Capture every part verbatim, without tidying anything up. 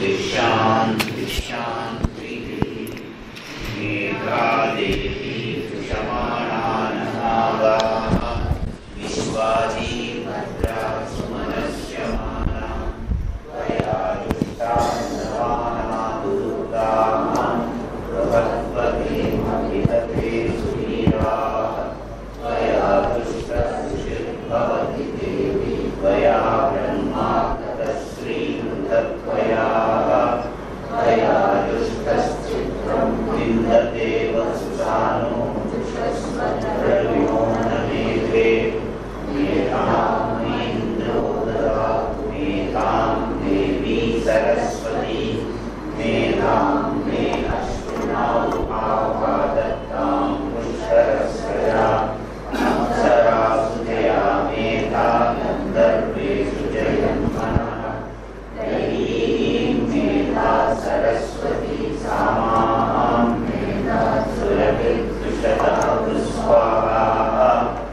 शांति शांति मेघा देवी सुषमाणानहागा विश्वाजी भद्रा सुमनस्यमाना त्वया दुष्टान्नवाना दुर्गाः प्रभद्वते महितते सुवीराः त्वया दुष्टसुषिर्भवति देवी त्वया ब्रह्मा तत्त्वया त्वया दुष्टश्चित्रं विन्दते वसुसानो प्रविमोहनमेघे मेधां इन्द्रो ददातु मेधां देवी सरस्वती मेधां मे अश्विनावु आवादत्तां पुष्करस्वया अप्सरासु जया मेधा गन्धर्वेषु जयन्मनः मेधा सरस्वती सामां मेधा सुरभिर्दुषतः स्वाहा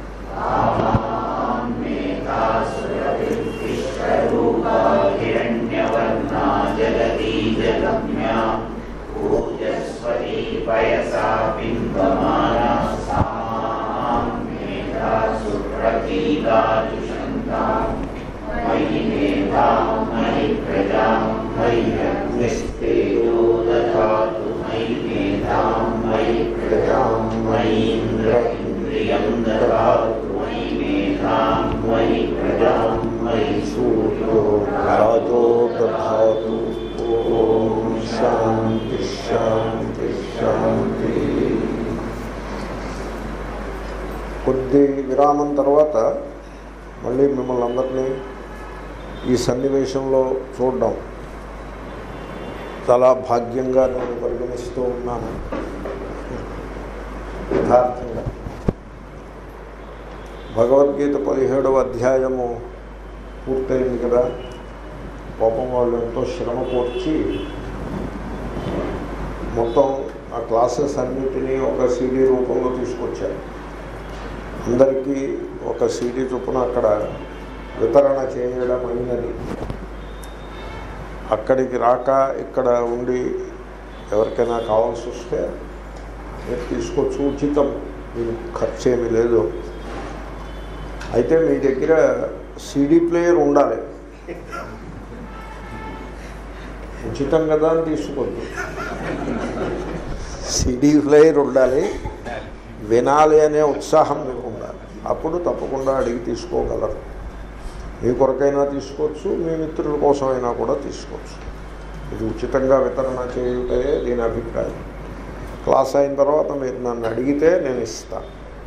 आमां मेधा सुरभिर्विश्वरूपा हिरण्यवर्णा जगती जगम्या पूजस्वती पयसा बिम्बमाना सामां मेधा सुप्रतीता दुषन्तां मयि मेधां मयि प्रजां मयि अग्निस्तेजो दधातु मयि मेधां मयि प्रजां मयि इन्द्र इन्द्रियं ददातु मयि मेधां मयि प्रजां मयि सूर्यो राजो दधातु। ओम शांति शांति शांति। కొద్ది విరామం తర్వాత మళ్ళీ మిమ్మల్ని అందరినీ ఈ సన్నివేశంలో చూడడం చాలా భాగ్యంగా నేను పరిగణిస్తూ ఉన్నాను. యథార్థంగా భగవద్గీత పదిహేడవ అధ్యాయము పూర్తయింది కదా. పాపం వాళ్ళు ఎంతో శ్రమ కోర్చి మొత్తం ఆ క్లాసెస్ అన్నిటినీ ఒక సీడీ రూపంలో తీసుకొచ్చారు. అందరికీ ఒక సీడీ చొప్పున అక్కడ వితరణ చేయడం అయినది. అక్కడికి రాక ఇక్కడ ఉండి ఎవరికైనా కావాల్సి వస్తే మీరు తీసుకోవచ్చు, ఉచితం, మీకు ఖర్చు ఏమీ లేదు. అయితే మీ దగ్గర సీడీ ప్లేయర్ ఉండాలి. ఉచితం కదా అని తీసుకోవద్దు, సీడీ ప్లేయర్ ఉండాలి. వినాలి అనే ఉత్సాహం మీకు ఉండాలి. అప్పుడు తప్పకుండా అడిగి తీసుకోగలరు. మీ కొరకైనా తీసుకోవచ్చు, మీ మిత్రుల కోసమైనా కూడా తీసుకోవచ్చు. ఇది ఉచితంగా వితరణ చేయుటే దీని అభిప్రాయం. క్లాస్ అయిన తర్వాత మీరు నన్ను అడిగితే నేను ఇస్తాను.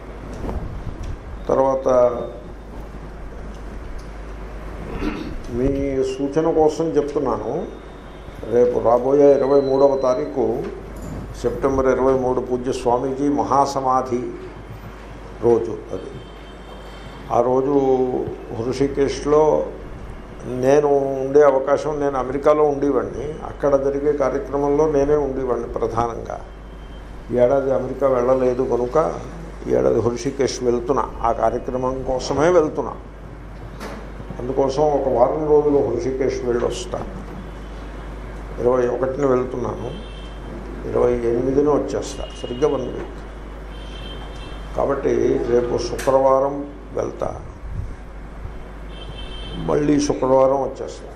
తర్వాత మీ సూచన కోసం చెప్తున్నాను, రేపు రాబోయే ఇరవై మూడవ తారీఖు సెప్టెంబర్ ఇరవై మూడు పూజ్య స్వామీజీ మహాసమాధి రోజు. అది ఆ రోజు హృషికేశ్లో నేను ఉండే అవకాశం, నేను అమెరికాలో ఉండేవాడిని. అక్కడ జరిగే కార్యక్రమంలో నేనే ఉండేవాడిని ప్రధానంగా. ఈ ఏడాది అమెరికా వెళ్ళలేదు కనుక ఈ ఏడాది హృషికేశ్ వెళ్తున్నా. ఆ కార్యక్రమం కోసమే వెళ్తున్నా. అందుకోసం ఒక వారం రోజులు హృషికేశ్ వెళ్ళి వస్తాను. ఇరవై ఒకటిని వెళ్తున్నాను, ఇరవై ఎనిమిదిని వచ్చేస్తా, సరిగ్గా వన్ వీక్. కాబట్టి రేపు శుక్రవారం వెళ్తా, మళ్ళీ శుక్రవారం వచ్చేస్తా.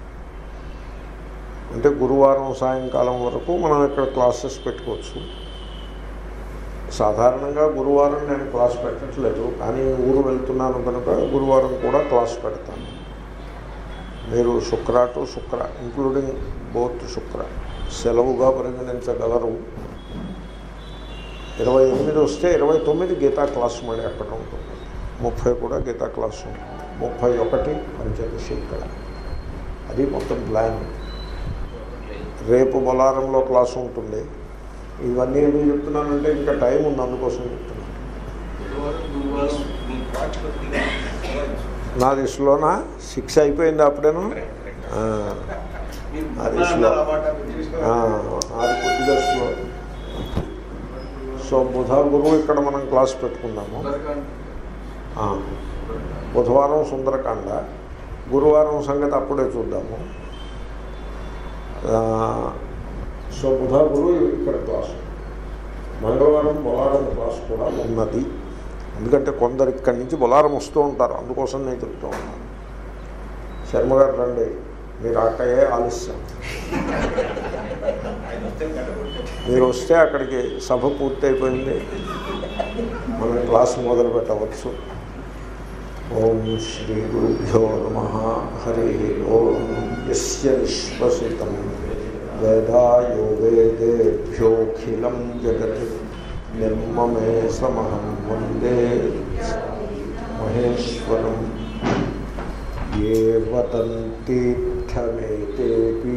అంటే గురువారం సాయంకాలం వరకు మనం ఇక్కడ క్లాసెస్ పెట్టుకోవచ్చు. సాధారణంగా గురువారం నేను క్లాస్ పెట్టట్లేదు, కానీ ఊరు వెళ్తున్నాను కనుక గురువారం కూడా క్లాస్ పెడతాను. మీరు శుక్ర టు శుక్ర ఇంక్లూడింగ్ బోత్ శుక్ర సెలవుగా పరిగణించగలరు. ఇరవై ఎనిమిది వస్తే ఇరవై తొమ్మిది గీతా క్లాసు మళ్ళీ అక్కడ ఉంటుంది. ముప్పై కూడా గీతా క్లాసు ఉంటుంది. ముప్పై ఒకటి పంచదశి ఇక్కడ. అది మొత్తం ప్లాన్. రేపు బొలారంలో క్లాసు ఉంటుంది. ఇవన్నీ ఎందుకు చెప్తున్నానంటే ఇంకా టైం ఉంది, అందుకోసం చెప్తున్నాను. నా దిశలోనా సిక్స్ అయిపోయింది అప్పుడేను. ఆ దిశలో అది కొద్దిగా స్లో. సో బుధ గురువు ఇక్కడ మనం క్లాస్ పెట్టుకుందాము. బుధవారం సుందరకాండ, గురువారం సంగతి అప్పుడే చూద్దాము. సో బుధ గురు ఇక్కడ క్లాసు, మంగళవారం బొలారం క్లాసు కూడా ఉన్నది. ఎందుకంటే కొందరు ఇక్కడి నుంచి బొలారం వస్తూ ఉంటారు, అందుకోసం నేను చెప్తూ ఉన్నాను. శర్మ గారు రండి, మీరు అక్కడే ఆలస్యం. మీరు వస్తే అక్కడికి సభ పూర్తయిపోయింది, మనం క్లాస్ మొదలు పెట్టవచ్చు. ఓం శ్రీ గురుభ్యో నమః. హరి ఓం. యస్య విశ్వసితం వేదా యో వేదేభ్యోఖిలం జగత్ నిర్మమే సమహం వందే మహేశ్వరం. ఏ వదంతీర్థమేతేపి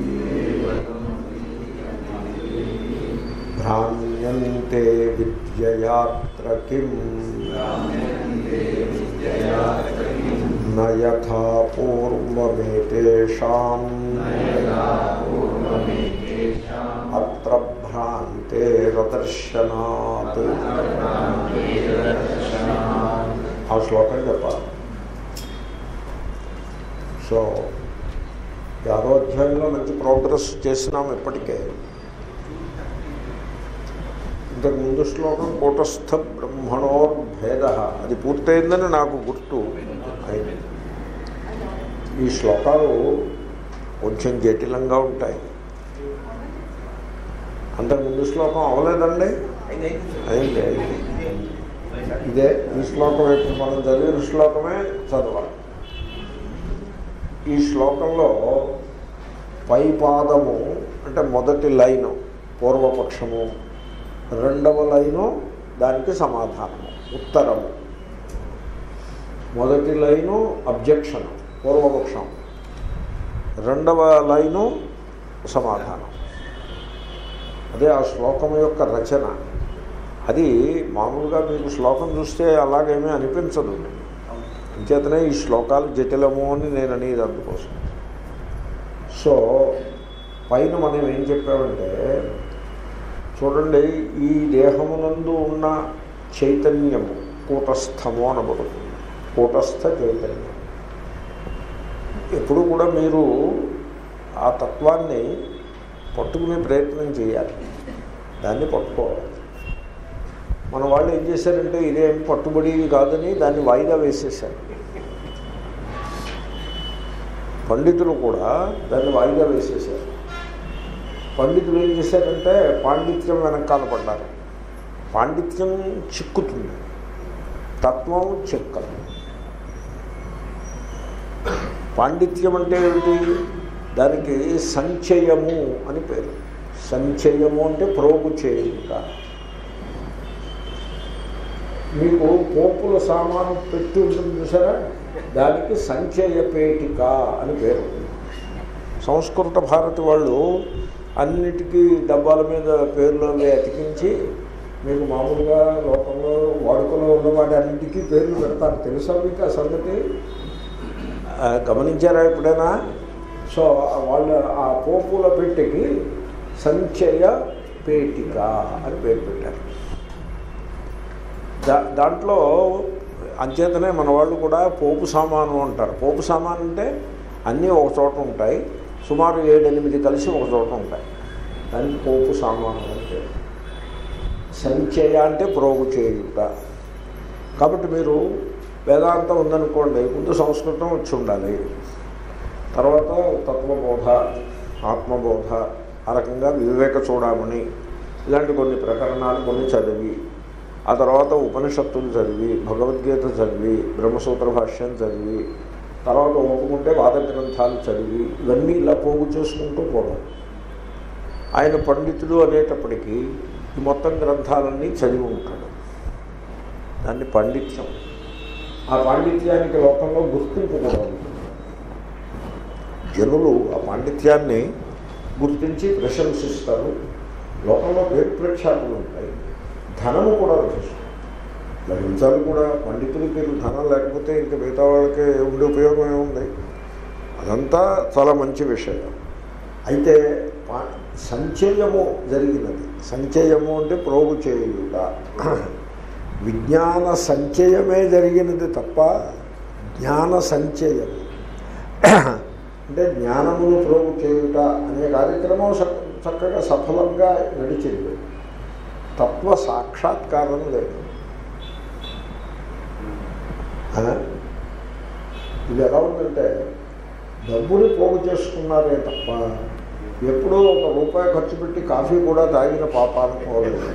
భ్రామ్యంతే విద్యయాత్ర కిం న యథా పూర్వమేతేషాం అత్ర భ్రాంతేరదర్శనాత్. ఆ శ్లోకం చెప్పాలి. సో ఈ ఆరో అధ్యాయంలో మంచి ప్రోగ్రెస్ చేసినాం ఇప్పటికే. ఇంతకు ముందు శ్లోకం కూటస్థ బ్రహ్మణోర్భేద, అది పూర్తయిందని నాకు గుర్తు అయింది. ఈ శ్లోకాలు కొంచెం జటిలంగా ఉంటాయి. అంతకుముందు శ్లోకం అవలేదండి, అయింది అయింది. ఇదే ఈ శ్లోకం ఇప్పుడు మనం చదివిన శ్లోకమే చదవాలి. ఈ శ్లోకంలో పై పాదము అంటే మొదటి లైను పూర్వపక్షము, రెండవ లైను దానికి సమాధానము ఉత్తరము. మొదటి లైను అబ్జెక్షన్ పూర్వపక్షం, రెండవ లైను సమాధానం. అదే ఆ శ్లోకం యొక్క రచన. అది మామూలుగా మీకు శ్లోకం చూస్తే అలాగేమీ అనిపించదు. అంచేతనే ఈ శ్లోకాలు జటిలము అని నేను అనేది అందుకోసం. సో పైన మనం ఏం చెప్పామంటే, చూడండి, ఈ దేహమునందు ఉన్న చైతన్యము కూటస్థము అనబడుతుంది. కూటస్థ చైతన్యం. ఎప్పుడు కూడా మీరు ఆ తత్వాన్ని పట్టుకునే ప్రయత్నం చేయాలి, దాన్ని పట్టుకోవాలి. మన వాళ్ళు ఏం చేశారంటే ఇదేం పట్టుబడి కాదని దాన్ని వాయిదా వేసేశారు. పండితులు కూడా దాన్ని వాయిదా వేసేశారు. పండితులు ఏం చేశారంటే పాండిత్యం వెనకాల పడ్డారు. పాండిత్యం చిక్కుతుంది, తత్వం చిక్కదు. పాండిత్యం అంటే ఏమిటి? దానికి సంచయము అని పేరు. సంచయము అంటే ప్రోగు చేయుట. మీకు పోపుల సామాను పెట్టి ఉంటుంది చూసారా, దానికి సంచయ పేటిక అని పేరు. సంస్కృత భారతి వాళ్ళు అన్నిటికీ డబ్బాల మీద పేర్లు అతికించి మీకు మామూలుగా లోకంలో వాడుకలో ఉన్న వాటి అన్నింటికీ పేర్లు పెడతారు. తెలుసా మీకు ఆ సంగతి? గమనించారా ఎప్పుడైనా? సో వాళ్ళ ఆ పోపుల పెట్టెకి సంచయ పేటిక అని పేరు పెట్టారు. దా దాంట్లో అంచేతనే మన వాళ్ళు కూడా పోపు సామాను అంటారు. పోపు సామాను అంటే అన్నీ ఒక చోట ఉంటాయి, సుమారు ఏడెనిమిది కలిసి ఒక చోట ఉంటాయి. దానికి పోపు సామాను అంటే. సంచయ అంటే ప్రోగు చేయుట. కాబట్టి మీరు వేదాంతం ఉందనుకోండి, ముందు సంస్కృతం వచ్చి ఉండాలి, తర్వాత తత్వబోధ, ఆత్మబోధ, ఆ రకంగా వివేక చూడమని ఇలాంటి కొన్ని ప్రకరణాలు కొన్ని చదివి, ఆ తర్వాత ఉపనిషత్తులు చదివి, భగవద్గీత చదివి, బ్రహ్మసూత్ర భాష్యం చదివి, తర్వాత ఒప్పుకుంటే వాద గ్రంథాలు చదివి, ఇవన్నీ ఇలా పోగు చేసుకుంటూ పోవడం. ఆయన పండితుడు అనేటప్పటికీ ఈ మొత్తం గ్రంథాలన్నీ చదివి ఉంటాడు. దాన్ని పాండిత్యం. ఆ పాండిత్యానికి లోకంలో గుర్తింపు కూడా ఉంటుంది. జనులు ఆ పాండిత్యాన్ని గుర్తించి ప్రశంసిస్తారు. లోకంలో పేరు ప్రఖ్యాతులు ఉంటాయి. ధనము కూడా లభిస్తుంది. లభించాలి కూడా. పండితులకి ధనం లేకపోతే ఇంకా మిగతా వాళ్ళకి ఉండే ఉపయోగం ఏముంది? అదంతా చాలా మంచి విషయం. అయితే సంచయము జరిగినది. సంచయము అంటే ప్రోగు చేయుట. విజ్ఞాన సంచయమే జరిగినది తప్ప జ్ఞాన సంచయం అంటే జ్ఞానమును ప్రోగు చేయుట అనే కార్యక్రమం చక్కగా సఫలంగా నడిచింది. తత్వ సాక్షాత్కారం లేదు. ఇది ఎలా ఉందంటే డబ్బుని పోగు చేసుకున్నారే తప్ప ఎప్పుడూ ఒక రూపాయి ఖర్చు పెట్టి కాఫీ కూడా తాగిన పాపాను పోలేదు.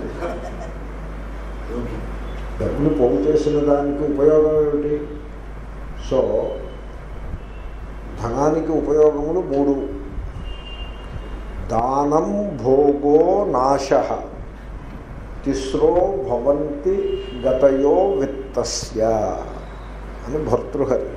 డబ్బుని పోగు చేసిన దానికి ఉపయోగం ఏమిటి? సో ధనానికి ఉపయోగములు మూడు. దానం భోగో నాశ తిస్రో భవంతి గతయో విత్తస్య అని భర్తృహరి.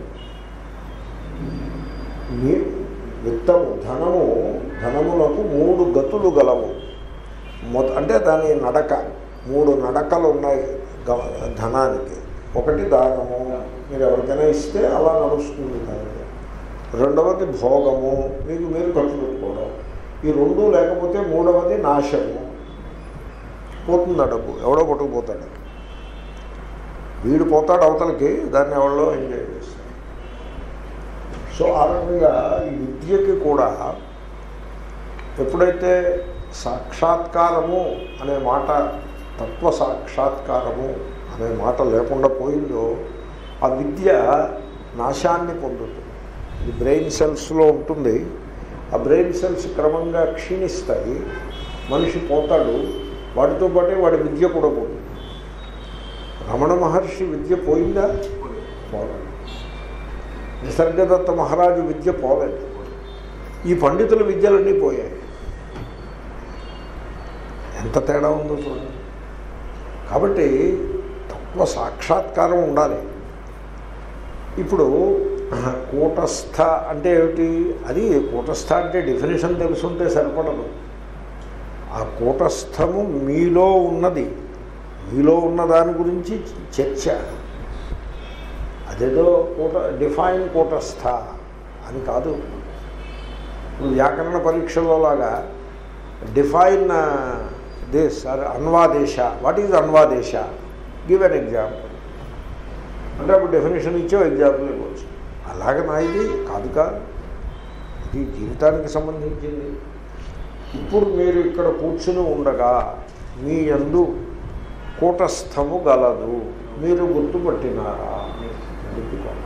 మీ విత్తము ధనము ధనములకు మూడు గతులు గలవు. మొద అంటే దాని నడక మూడు నడకలు ఉన్నాయి ధనానికి. ఒకటి దానము, మీరు ఎవరికైనా ఇస్తే అలా నడుస్తుంది ధనము. రెండవది భోగము, మీకు మీరు ఖర్చు పెట్టుకోవడం. ఈ రెండు లేకపోతే మూడవది నాశము, పోతుంది డబ్బు, ఎవడో పట్టుకుపోతాడు. వీడు పోతాడు అవతలకి, దాన్ని ఎవడో ఎంజాయ్ చేస్తాడు. సో ఆ రకంగా ఈ విద్యకి కూడా ఎప్పుడైతే సాక్షాత్కారము అనే మాట, తత్వ సాక్షాత్కారము అనే మాట లేకుండా పోయిందో ఆ విద్య నాశాన్ని పొందుతుంది. ఇది బ్రెయిన్ సెల్స్లో ఉంటుంది. ఆ బ్రెయిన్ సెల్స్ క్రమంగా క్షీణిస్తాయి, మనిషి పోతాడు, వాటితో పాటే వాడి విద్య కూడా పోతుంది. రమణ మహర్షి విద్య పోయిందా? పోలేదు. నిసర్గదత్త మహారాజు విద్య పోలేదు. ఈ పండితుల విద్యలన్నీ పోయాయి. ఎంత తేడా ఉందో చూడండి. కాబట్టి తత్వ సాక్షాత్కారం ఉండాలి. ఇప్పుడు కూటస్థ అంటే ఏమిటి? అది కూటస్థ అంటే డెఫినేషన్ తెలుసుంటే సరిపడదు. ఆ కూటస్థము మీలో ఉన్నది, మీలో ఉన్న దాని గురించి చర్చ. అదేదో కూట డిఫైన్ కూటస్థ అని కాదు. ఇప్పుడు వ్యాకరణ పరీక్షలో లాగా డిఫైన్ దిస్ ఆర్ అన్వాదేశ. వాట్ ఈజ్ అన్వాదేశ? గివ్ అన్ ఎగ్జాంపుల్ అంటే అప్పుడు డెఫినేషన్ ఇచ్చావు, ఎగ్జాంపుల్ ఇవ్వచ్చు. అలాగే నా ఇది కాదు కాదు, ఇది జీవితానికి సంబంధించింది. ఇప్పుడు మీరు ఇక్కడ కూర్చుని ఉండగా మీ యందు కూటస్థము గలదు, మీరు గుర్తుపట్టినారా? గుర్తుకోండి.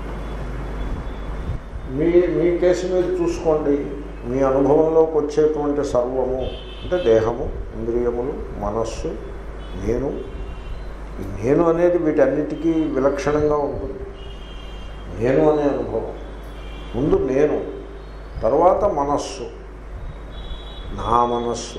మీ మీ కేసు మీరు చూసుకోండి. మీ అనుభవంలోకి వచ్చేటువంటి సర్వము అంటే దేహము, ఇంద్రియములు, మనస్సు, నేను. ఈ నేను అనేది వీటన్నిటికీ విలక్షణంగా ఉంటుంది. నేను అనే అనుభవం. ముందు నేను, తర్వాత మనస్సు, నా మనస్సు,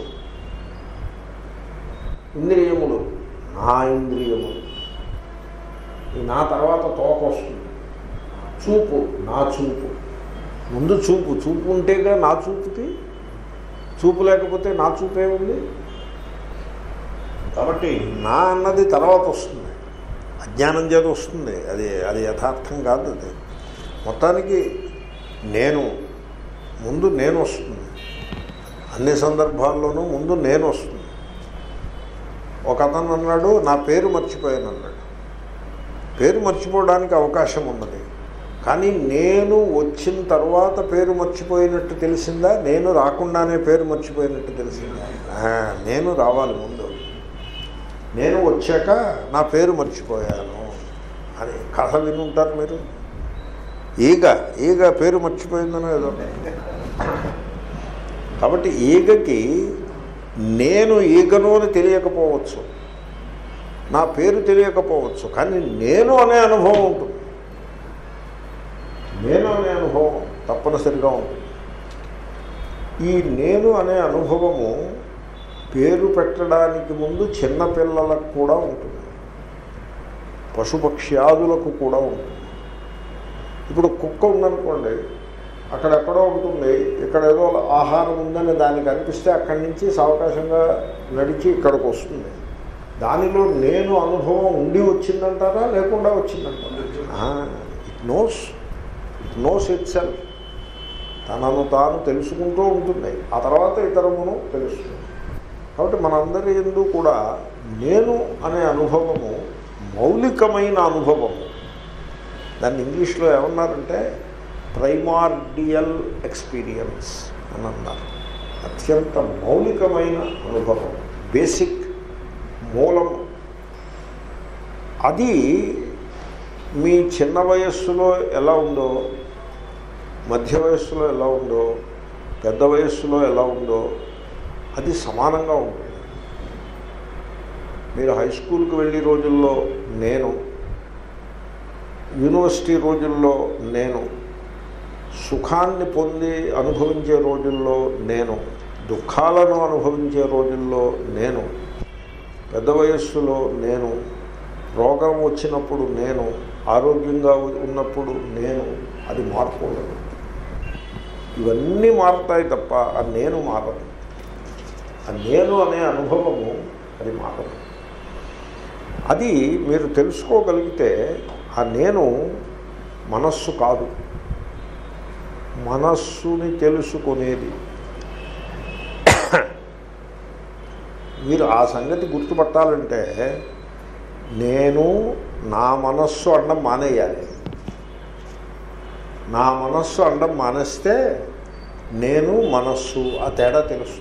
ఇంద్రియములు, నా ఇంద్రియములు. ఈ నా తర్వాత తోక వస్తుంది. చూపు, నా చూపు. ముందు చూపు, చూపు ఉంటేగా నా చూపుకి. చూపు లేకపోతే నా చూపే ఉంది. కాబట్టి నా అన్నది తర్వాత వస్తుంది, అజ్ఞానం చేత వస్తుంది. అది అది యథార్థం కాదు. అది మొత్తానికి నేను, ముందు నేను వస్తుంది. అన్ని సందర్భాల్లోనూ ముందు నేను వస్తుంది. ఒక అతను అన్నాడు, నా పేరు మర్చిపోయాను అన్నాడు. పేరు మర్చిపోవడానికి అవకాశం ఉన్నది, కానీ నేను వచ్చిన తర్వాత పేరు మర్చిపోయినట్టు తెలిసిందా? నేను రాకుండానే పేరు మర్చిపోయినట్టు తెలిసిందా? నేను రావాలి ముందు. నేను వచ్చాక నా పేరు మర్చిపోయాను అని కథ వినుంటారు మీరు. ఈగ ఈగ పేరు మర్చిపోయిందనో ఏదో. కాబట్టి ఈగకి నేను ఈగను అని తెలియకపోవచ్చు, నా పేరు తెలియకపోవచ్చు, కానీ నేను అనే అనుభవం ఉంటుంది. నేను అనే అనుభవం తప్పనిసరిగా ఉంటుంది. ఈ నేను అనే అనుభవము పేరు పెట్టడానికి ముందు చిన్నపిల్లలకు కూడా ఉంటుంది, పశుపక్ష్యాదులకు కూడా ఉంటుంది. ఇప్పుడు కుక్క ఉందనుకోండి, అక్కడెక్కడో ఉంటుంది, ఇక్కడ ఏదో ఆహారం ఉందని దానికి అనిపిస్తే అక్కడి నుంచి సావకాశంగా నడిచి ఇక్కడికి వస్తుంది. దానిలో నేను అనుభవం ఉండి వచ్చిందంటారా, లేకుండా వచ్చిందంటారా? It knows it knows itself. తనను తాను తెలుసుకుంటూ ఉంటుంది, ఆ తర్వాత ఇతరమును తెలుస్తుంది. కాబట్టి మనందరి యందు కూడా నేను అనే అనుభవము మౌలికమైన అనుభవము. దాన్ని ఇంగ్లీష్లో ఏమన్నారంటే ప్రైమార్డియల్ ఎక్స్పీరియన్స్ అని అన్నారు. అత్యంత మౌలికమైన అనుభవం, బేసిక్ మూలం. అది మీ చిన్న వయస్సులో ఎలా ఉందో, మధ్య వయస్సులో ఎలా ఉందో, పెద్ద వయస్సులో ఎలా ఉందో అది సమానంగా ఉంటుంది. మీరు హై స్కూల్కి వెళ్ళే రోజుల్లో నేను, యూనివర్సిటీ రోజుల్లో నేను, సుఖాన్ని పొంది అనుభవించే రోజుల్లో నేను, దుఃఖాలను అనుభవించే రోజుల్లో నేను, పెద్ద వయస్సులో నేను, రోగం వచ్చినప్పుడు నేను, ఆరోగ్యంగా ఉన్నప్పుడు నేను, అది మార్పు ఉండదు. ఇవన్నీ మారుతాయి తప్ప ఆ నేను మారదు. ఆ నేను అనే అనుభవము అది మారదు. అది మీరు తెలుసుకోగలిగితే ఆ నేను మనస్సు కాదు, మనస్సుని తెలుసుకునేది. మీరు ఆ సంగతి గుర్తుపట్టాలంటే నేను నా మనస్సు అనడం మానేయాలి. నా మనస్సు అనడం మానేస్తే నేను మనస్సు ఆ తేడా తెలుస్తుంది.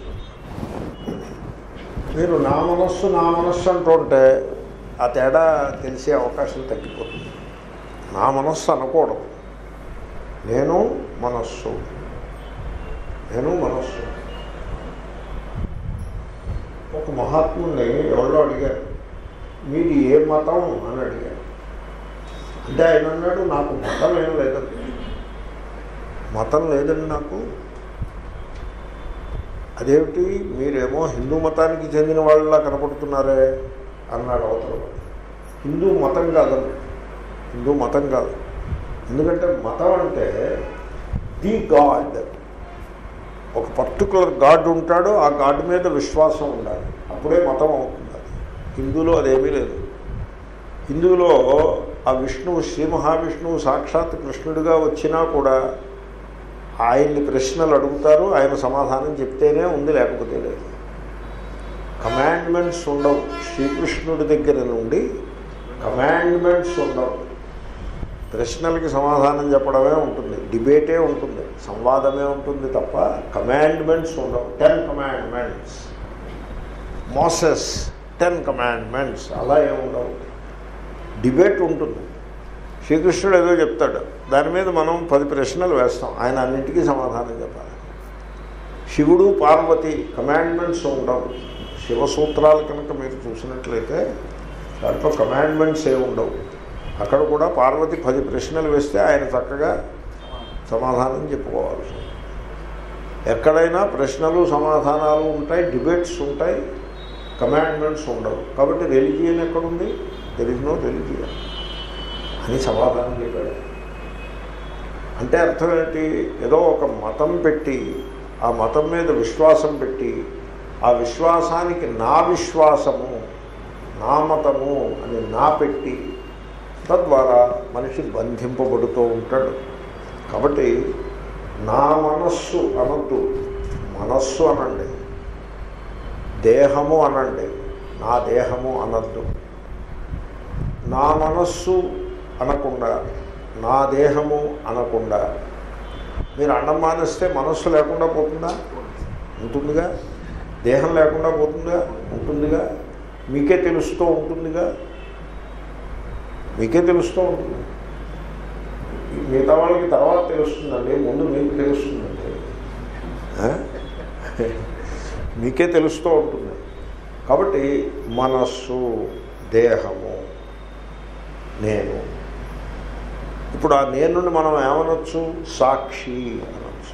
మీరు నా మనస్సు నా మనస్సు అంటుంటే ఆ తేడా తెలిసే అవకాశం తగ్గిపోతుంది. నా మనస్సు అనకూడదు, నేను మనస్సు, నేను మనస్సు. ఒక మహాత్ముని ఎవరో అడిగారు, మీది ఏ మతం అని అడిగారు. అంటే ఆయన అన్నాడు, నాకు మతం ఏం లేదండి, మతం లేదండి నాకు. అదేమిటి మీరేమో హిందూ మతానికి చెందిన వాళ్ళలా కనపడుతున్నారే అన్నాడు అవతల. హిందూ మతం కాదండి, హిందూ మతం కాదు. ఎందుకంటే మతం అంటే ది గాడ్, ఒక పర్టికులర్ గాడ్ ఉంటాడు, ఆ గాడ్ మీద విశ్వాసం ఉండాలి, అప్పుడే మతం అవుతుంది. హిందూలో అదేమీ లేదు. హిందువులో ఆ విష్ణువు, శ్రీ మహావిష్ణువు సాక్షాత్ కృష్ణుడిగా వచ్చినా కూడా ఆయన్ని ప్రశ్నలు అడుగుతారు, ఆయన సమాధానం చెప్తేనే ఉంది, లేకపోతే లేదు. కమాండ్మెంట్స్ ఉండవు. శ్రీకృష్ణుడి దగ్గర నుండి కమాండ్మెంట్స్ ఉండవు. ప్రశ్నలకి సమాధానం చెప్పడమే ఉంటుంది, డిబేటే ఉంటుంది, సంవాదమే ఉంటుంది తప్ప కమాండ్మెంట్స్ ఉండవు. Ten commandments, Moses ten commandments అలా ఏముండవు. డిబేట్ ఉంటుంది. శ్రీకృష్ణుడు ఏదో చెప్తాడు, దాని మీద మనం పది ప్రశ్నలు వేస్తాం, ఆయన అన్నింటికీ సమాధానం చెప్పాలి. శివుడు పార్వతి కమాండ్మెంట్స్ ఉండవు. శివసూత్రాలు కనుక మీరు చూసినట్లయితే దాంట్లో కమాండ్మెంట్స్ ఏమి ఉండవు. అక్కడ కూడా పార్వతి పది ప్రశ్నలు వేస్తే ఆయన చక్కగా సమాధానం చెప్పుకోవాలి. ఎక్కడైనా ప్రశ్నలు సమాధానాలు ఉంటాయి, డిబేట్స్ ఉంటాయి, కమాండ్మెంట్స్ ఉండవు. కాబట్టి రిలిజియన్ ఎక్కడుంది? దెర్ ఇస్ నో రిలిజియన్ అని సమాధానం చెప్పాడు. అంటే అర్థం ఏంటి? ఏదో ఒక మతం పెట్టి ఆ మతం మీద విశ్వాసం పెట్టి ఆ విశ్వాసానికి నా విశ్వాసము, నా మతము అని నా పెట్టి తద్వారా మనిషి బంధింపబడుతూ ఉంటాడు. కాబట్టి నా మనస్సు అనద్దు, మనస్సు అనండి. దేహము అనండి, నా దేహము అనద్దు. నా మనస్సు అనకుండా నా దేహము అనకుండా మీరు అన్నం మానేస్తే మనస్సు లేకుండా పోతుందా? ఉంటుందిగా. దేహం లేకుండా పోతుందా? ఉంటుందిగా. మీకే తెలుస్తూ ఉంటుందిగా, మీకే తెలుస్తూ ఉంటుంది. మిగతా వాళ్ళకి తర్వాత తెలుస్తుందండి, ముందు మీకు తెలుస్తుందండి, మీకే తెలుస్తూ ఉంటుంది. కాబట్టి మనస్సు, దేహము, నేను. ఇప్పుడు ఆ నేనుని మనం ఏమనొచ్చు? సాక్షి అనొచ్చు.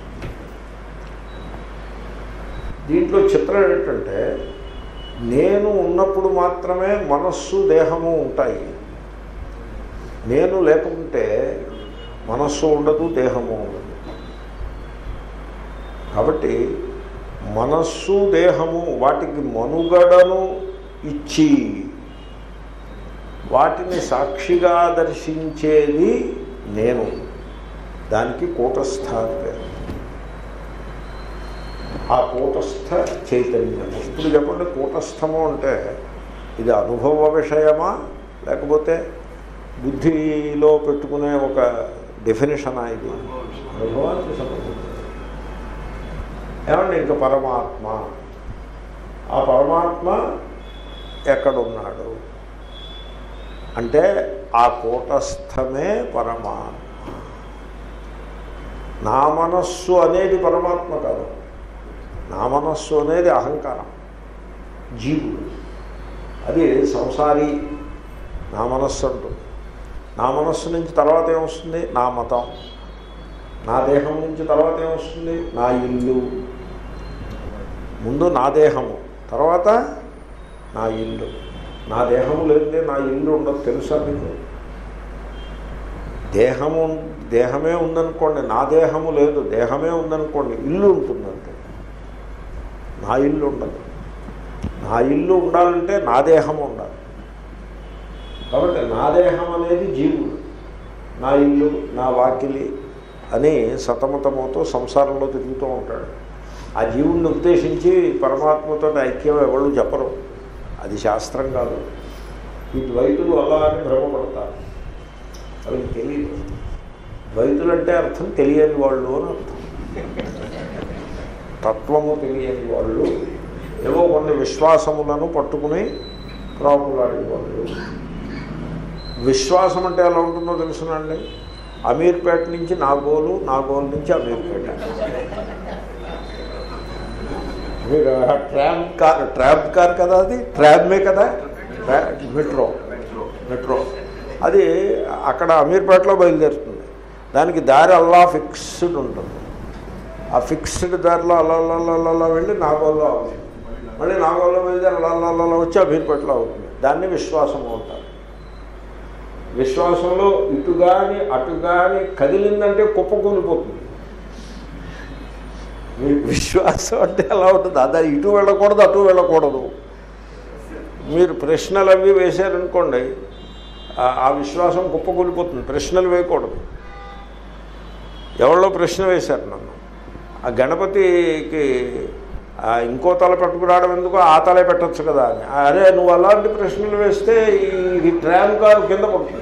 దీంట్లో చిత్రం ఏంటంటే నేను ఉన్నప్పుడు మాత్రమే మనస్సు, దేహము ఉంటాయి. నేను లేకుంటే మనస్సు ఉండదు, దేహము ఉండదు. కాబట్టి మనస్సు, దేహము వాటికి మనుగడను ఇచ్చి వాటిని సాక్షిగా దర్శించేది నేను. దానికి కూటస్థ పేరు. ఆ కూటస్థ చైతన్యము. ఇప్పుడు చెప్పండి, కూటస్థము అంటే ఇది అనుభవ విషయమా లేకపోతే బుద్ధిలో పెట్టుకునే ఒక డెఫినేషనా? ఇది అనుభవానికి సంబంధం. ఏమండి ఇంకా పరమాత్మ, ఆ పరమాత్మ ఎక్కడున్నాడు అంటే ఆ కూటస్థమే పరమాత్మ. నా మనస్సు అనేది పరమాత్మ కాదు. నా మనస్సు అనేది అహంకారం, జీవుడు. అది సంసారి నా మనస్సు అంటుంది. నా మనస్సు నుంచి తర్వాత ఏమొస్తుంది? నా మతం. నా దేహం నుంచి తర్వాత ఏమొస్తుంది? నా ఇల్లు. ముందు నా దేహము, తర్వాత నా ఇల్లు. నా దేహము లేదే నా ఇల్లు ఉండదు, తెలుసా మీకు? దేహము దేహమే ఉందనుకోండి, నా దేహము లేదు, దేహమే ఉందనుకోండి, ఇల్లు ఉంటుందంటే. నా ఇల్లు ఉండదు. నా ఇల్లు ఉండాలంటే నా దేహము ఉండాలి. కాబట్టి నా దేహం అనేది జీవుడు, నా ఇల్లు, నా వాకిలి అని సతమతమవుతూ సంసారంలో తిరుగుతూ ఉంటాడు. ఆ జీవుడిని ఉద్దేశించి పరమాత్మతో ఐక్యం ఎవరు చెప్పరు. అది శాస్త్రం కాదు. ఈ ద్వైతులు అలా అని భ్రమపడతారు, వాళ్ళకి తెలియదు. ద్వైతులు అంటే అర్థం తెలియని వాళ్ళు అని అర్థం. తత్వము తెలియని వాళ్ళు, ఏవో కొన్ని విశ్వాసములను పట్టుకుని ప్రాకులాడేవాళ్ళు. విశ్వాసం అంటే ఎలా ఉంటుందో తెలుసునండి. అమీర్పేట నుంచి నాగోలు, నాగోలు నుంచి అమీర్పేట. మీరు ట్రామ్ కార్, ట్రామ్ కార్ కదా, అది ట్రామే కదా, మెట్రో మెట్రో అది అక్కడ అమీర్పేటలో బయలుదేరుతుంది. దానికి దారి అల్లా ఫిక్స్డ్ ఉంటుంది. ఆ ఫిక్స్డ్ దారిలో అలా అలా వెళ్ళి నాగోల్లో అవుతుంది. మళ్ళీ నాగోల్లో బయలుదేరి అలా అలా వచ్చి అమీర్పేటలో అవుతుంది. దాన్ని విశ్వాసం అంటారు. విశ్వాసంలో ఇటు కానీ అటు కానీ కదిలిందంటే కుప్పకూలిపోతుంది. మీరు విశ్వాసం అంటే ఎలా ఉంటుంది? అదే ఇటు వెళ్ళకూడదు, అటు వెళ్ళకూడదు. మీరు ప్రశ్నలు అవి వేశారనుకోండి, ఆ విశ్వాసం కుప్పకూలిపోతుంది. ప్రశ్నలు వేయకూడదు. ఎవరో ప్రశ్న వేశారు నన్ను, ఆ గణపతికి ఇంకో తల పెట్టుకురావడం ఎందుకు, ఆ తలే పెట్టచ్చు కదా అని. అరే నువ్వు అలాంటి ప్రశ్నలు వేస్తే ఈ ట్రామ్ కారు కింద పడుతుంది.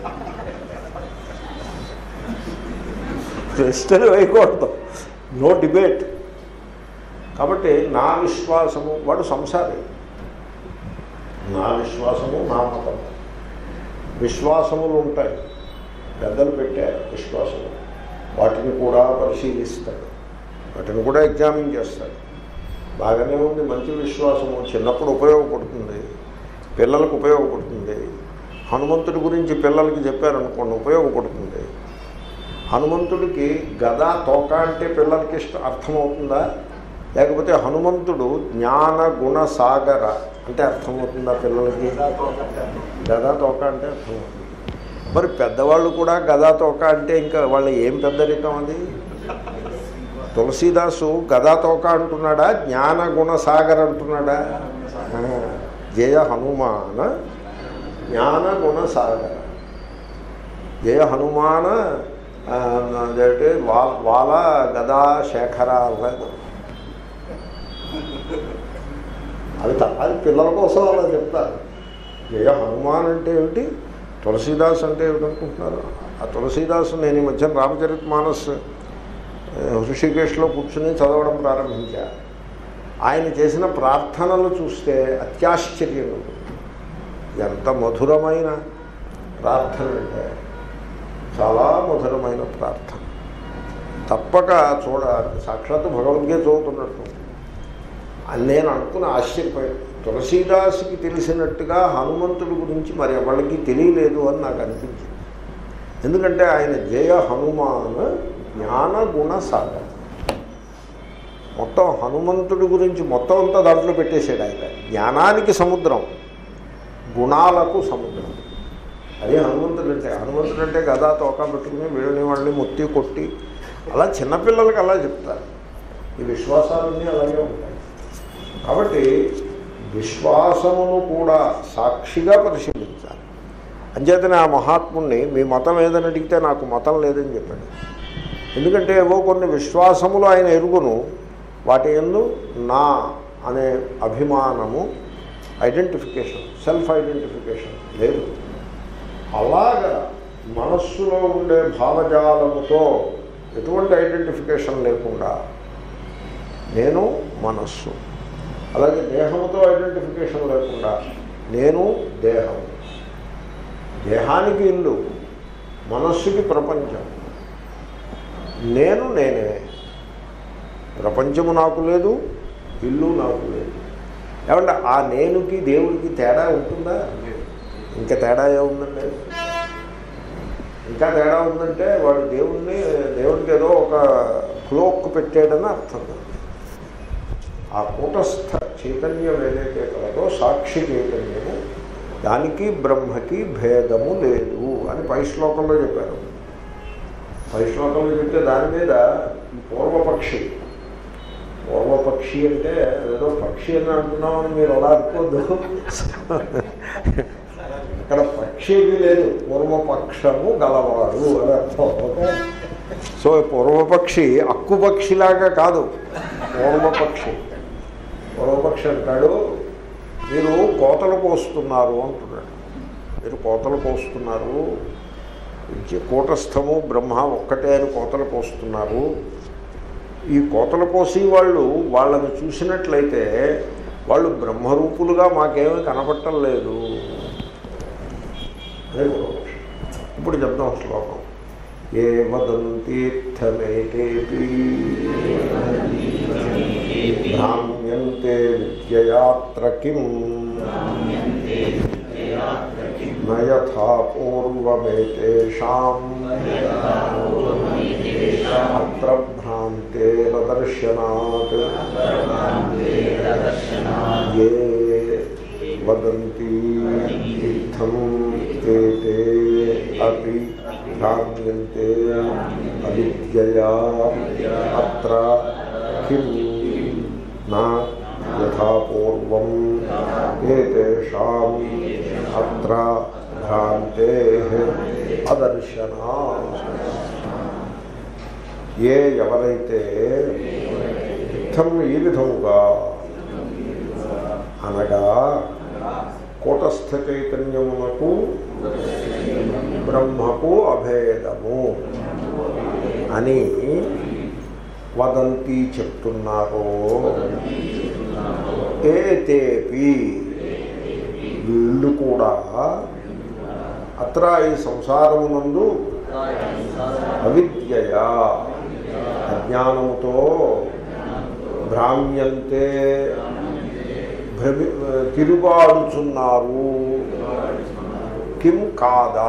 ప్రశ్నలు వేయకూడదు, నో డిబేట్. కాబట్టి నా విశ్వాసము, వాడు సంసారి. నా విశ్వాసము, నా మతము. విశ్వాసములు ఉంటాయి, పెద్దలు పెట్టారు విశ్వాసము. వాటిని కూడా పరిశీలిస్తాడు, వాటిని కూడా ఎగ్జామిన్ చేస్తాడు. బాగానే ఉంది, మంచి విశ్వాసము, చిన్నప్పుడు ఉపయోగపడుతుంది, పిల్లలకు ఉపయోగపడుతుంది. హనుమంతుడి గురించి పిల్లలకి చెప్పారనుకోండి, ఉపయోగపడుతుంది. హనుమంతుడికి గద తోక అంటే పిల్లలకి ఇష్టం అర్థమవుతుందా? లేకపోతే హనుమంతుడు జ్ఞాన గుణ సాగర అంటే అర్థమవుతుందా పిల్లలకి? గదా తోక అంటే అర్థమవుతుంది. మరి పెద్దవాళ్ళు కూడా గదా తోక అంటే ఇంకా వాళ్ళు ఏం పెద్దరికం అది? తులసీదాసు గదా తోక అంటున్నాడా, జ్ఞాన గుణ సాగర్ అంటున్నాడా? జయ హనుమాన జ్ఞాన గుణ సాగర. జయ హనుమాన అదేంటి వా వాల గదా శేఖర అవ్వదు. అది అది పిల్లల కోసం అలా చెప్తారు. జయ హనుమాన్ అంటే ఏమిటి, తులసీదాస్ అంటే ఏమిటనుకుంటున్నారు? ఆ తులసీదాసు నేను ఈ మధ్యన రామచరిత మానస్ హృషికేశ్లో కూర్చుని చదవడం ప్రారంభించా. ఆయన చేసిన ప్రార్థనలు చూస్తే అత్యాశ్చర్యం ఉంటుంది. ఎంత మధురమైన ప్రార్థన అంటే చాలా మధురమైన ప్రార్థన. తప్పక చూడ సాక్షాత్తు భగవద్గీత చదువుతున్నట్టు అని నేను అనుకుని ఆశ్చర్యపోయాను. తులసీదాసుకి తెలిసినట్టుగా హనుమంతుడి గురించి మరి ఎవరికి తెలియలేదు అని నాకు అనిపించింది. ఎందుకంటే ఆయన జయ హనుమాన్ జ్ఞాన గుణ సాగర్. మొత్తం హనుమంతుడి గురించి మొత్తం అంతా దాంట్లో పెట్టేశాడు ఆయన. జ్ఞానానికి సముద్రం, గుణాలకు సముద్రం. అదే హనుమంతుడు అంటే. హనుమంతుడు అంటే గదా తోక పెట్టుకుని వీళ్ళని వాళ్ళని మొత్తి కొట్టి అలా చిన్నపిల్లలకి అలా చెప్తారు. ఈ విశ్వాసాలన్నీ అలాగే ఉంటాయి. కాబట్టి విశ్వాసమును కూడా సాక్షిగా పరిశీలించాలి. అంచేతనే ఆ మహాత్ముడిని మీ మతం ఏదని అడిగితే నాకు మతం లేదని చెప్పాడు. ఎందుకంటే ఏవో కొన్ని విశ్వాసములు ఆయన ఎరుగును, వాటి యందు నా అనే అభిమానము, ఐడెంటిఫికేషన్, సెల్ఫ్ ఐడెంటిఫికేషన్ లేదు. అలాగా మనస్సులో ఉండే భావజాలముతో ఎటువంటి ఐడెంటిఫికేషన్ లేకుండా నేను మనస్సు, అలాగే దేహంతో ఐడెంటిఫికేషన్ లేకుండా నేను దేహం. దేహానికి ఇల్లు, మనస్సుకి ప్రపంచం. నేను నేనే. ప్రపంచము నాకు లేదు, ఇల్లు నాకు లేదు. ఏమంటే ఆ నేనుకి దేవుడికి తేడా ఉంటుందా? ఇంకా తేడా ఏముందండి? ఇంకా తేడా ఉందంటే వాడు దేవుణ్ణి దేవుడికి ఏదో ఒక క్లోక్ పెట్టాడని అర్థం. ఆ కూటస్థ చైతన్యం ఏదైతే కలదో సాక్షి చైతన్యము, దానికి బ్రహ్మకి భేదము లేదు అని పై శ్లోకంలో చెప్పారు. పై శ్లోకంలో చెప్తే దాని మీద పూర్వపక్షి పూర్వపక్షి అంటే ఏదో పక్షి అని అంటున్నామని మీరు అలా అనుకోద్దు. ఇక్కడ పక్షిది లేదు, పూర్వపక్షము గలవాడు అని అర్థం. ఓకే, సో పూర్వపక్షి అక్కుపక్షిలాగా కాదు, పూర్వపక్షి. పూర్వపక్షి అంటాడు మీరు కోతలు కోస్తున్నారు అంటున్నాడు. మీరు కోతలు కోస్తున్నారు, కూటస్థము బ్రహ్మ ఒక్కటే అని కోతలు కోస్తున్నారు. ఈ కోతలు కోసి వాళ్ళు వాళ్ళని చూసినట్లయితే వాళ్ళు బ్రహ్మరూపులుగా మాకేమీ కనపడటం లేదు. ఇప్పుడు చెప్తాం శ్లోకం. ఏ వదంతీర్థమేతేపి భ్రామ్యంతే విద్యయాత్ర కిం నయథా పూర్వమేతేషాం అత్ర భ్రాంతేన దర్శనాత్ ఏ వదంతి ఇత్థం ఏతే అపి భ్రామ్యంతే అవిద్యయా అత్ర కిం నా యథా పూర్వం ఏతేషాం అత్ర భ్రాంతేః అదర్శనాత్. ఏ ఎవరైతే ఇత్థం ఈ విధముగా అనగా కూటస్థ చైతన్యమునకు బ్రహ్మకు అభేదము అని వదంతి చెప్తున్నారో, ఏతేపి వీళ్ళు కూడా అత్ర ఈ సంసారమునందు అవిద్యయా అజ్ఞానముతో భ్రామ్యంతే భ్రమి తిరుగాడుచున్నారు. కిం కాదా?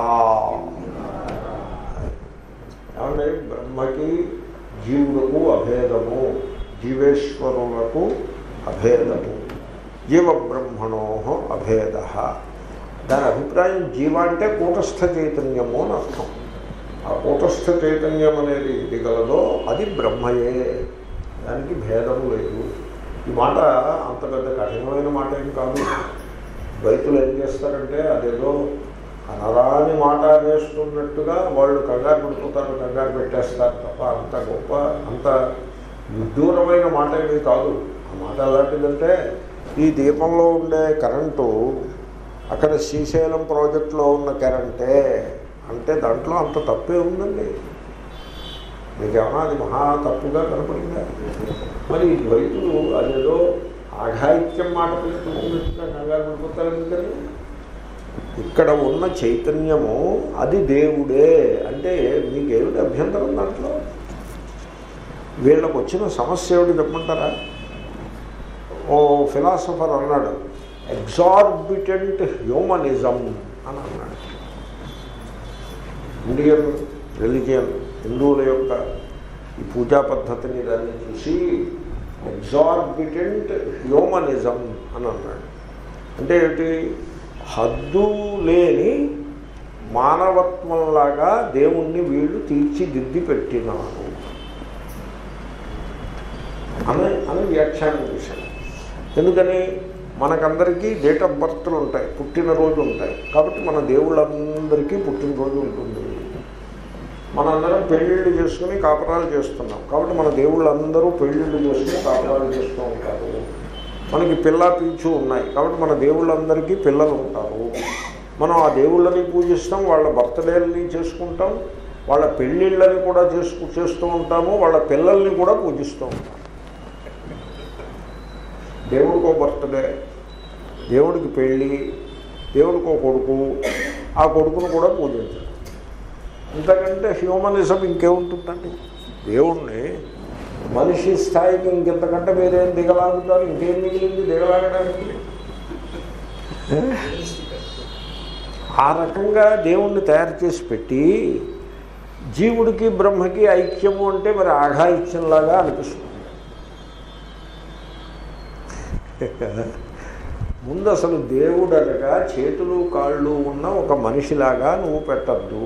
ఏమంటే బ్రహ్మకి జీవులకు అభేదము, జీవేశ్వరులకు అభేదము, జీవబ్రహ్మణో అభేద. దాని అభిప్రాయం జీవ అంటే కూటస్థ చైతన్యము అని అర్థం. ఆ కూటస్థ చైతన్యం అనేది ఇది గలదో అది బ్రహ్మయే, దానికి భేదము లేదు. ఈ మాట అంత పెద్ద కఠినమైన మాట ఏం కాదు. రైతులు ఏం చేస్తారంటే అదేదో అనరాని మాట అనేస్తున్నట్టుగా వాళ్ళు కంగారు పడిపోతారు, కంగారు పెట్టేస్తారు తప్ప అంత గొప్ప అంత విదూరమైన మాట ఏమీ కాదు. ఆ మాట ఎలాంటిదంటే ఈ దీపంలో ఉండే కరెంటు అక్కడ శ్రీశైలం ప్రాజెక్టులో ఉన్న కరెంటే అంటే దాంట్లో అంత తప్పే ఉందండి. మీకేమన్నా అది మహా తప్పుగా కనపడిందా? మరి రైతులు అదేదో ఆఘాయిత్యం మాట పెట్టుకున్నట్టుగా కంగారు పడిపోతారు. ఎందుకని ఇక్కడ ఉన్న చైతన్యము అది దేవుడే అంటే మీకేమిటి అభ్యంతరం దాంట్లో? వీళ్ళకు వచ్చిన సమస్య ఏమిటి చెప్పమంటారా? ఓ ఫిలాసఫర్ అన్నాడు ఎగ్జార్బిటెంట్ హ్యూమనిజం అని అన్నాడు. ఇండియన్ రిలీజియన్, హిందువుల యొక్క ఈ పూజా పద్ధతిని దాన్ని చూసి ఎగ్జార్బిటెంట్ హ్యూమనిజం అని అన్నాడు. అంటే ఏమిటి? హద్దు లేని మానవత్వంలాగా దేవుణ్ణి వీళ్ళు తీర్చిదిద్ది పెట్టినారు అని అని వ్యాఖ్యానం చేశాను. ఎందుకని? మనకందరికీ డేట్ ఆఫ్ బర్త్లు ఉంటాయి, పుట్టినరోజు ఉంటాయి. కాబట్టి మన దేవుళ్ళందరికీ పుట్టినరోజు ఉంటుంది. మనందరం పెళ్ళిళ్ళు చేసుకుని కాపురాలు చేస్తున్నాం కాబట్టి మన దేవుళ్ళందరూ పెళ్ళిళ్ళు చేసుకుని కాపురాలు చేస్తూ ఉంటారు. మనకి పిల్ల పీచు ఉన్నాయి కాబట్టి మన దేవుళ్ళందరికీ పిల్లలు ఉంటారు. మనం ఆ దేవుళ్ళని పూజిస్తాం, వాళ్ళ బర్త్డేలని చేసుకుంటాం, వాళ్ళ పెళ్ళిళ్ళని కూడా చేసుకు చేస్తూ ఉంటాము, వాళ్ళ పిల్లల్ని కూడా పూజిస్తూ ఉంటాము. దేవుడికో బర్త్డే, దేవుడికి పెళ్ళి, దేవుడికో కొడుకు, ఆ కొడుకును కూడా పూజించాలి. ఇంతకంటే హ్యూమనిజం ఇంకేముంటుందండి? దేవుణ్ణి మనిషి స్థాయికి ఇంకెంతకంటే మీరేం దిగలాగుతారు? ఇంకేం మిగిలింది దిగలాగడానికి? ఆ రకంగా దేవుణ్ణి తయారు చేసి పెట్టి జీవుడికి బ్రహ్మకి ఐక్యము అంటే మరి ఆఘాయిత్యంలాగా అనిపిస్తుంది. ముందు అసలు దేవుడు అనగా చేతులు కాళ్ళు ఉన్న ఒక మనిషిలాగా నువ్వు పెట్టద్దు.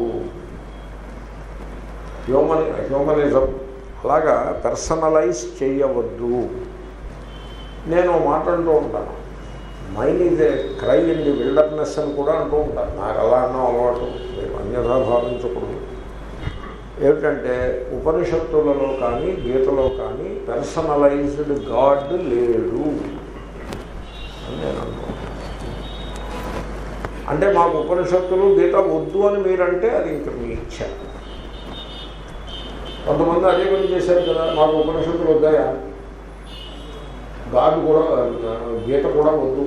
హ్యూమన్ హ్యూమనిజం అలాగా పర్సనలైజ్ చేయవద్దు. నేను మాట్లాడుతూ ఉంటాను, mind is a cry in the wilderness అని కూడా అంటూ ఉంటాను. నాకు అలా అన్న అలవాటు, నేను అన్యథా భావించకూడదు. ఏమిటంటే ఉపనిషత్తులలో కానీ గీతలో కానీ పర్సనలైజ్డ్ గాడ్ లేడు అని నేను అనుకుంటున్నాను. అంటే మాకు ఉపనిషత్తులు గీత వద్దు అని మీరంటే అది ఇంక మీ ఇచ్చ. కొంతమంది అదే పని చేశారు కదా, మాకు ఉపనిషత్తులు వద్దాయా, గాడ్ కూడా గీత కూడా వద్దు.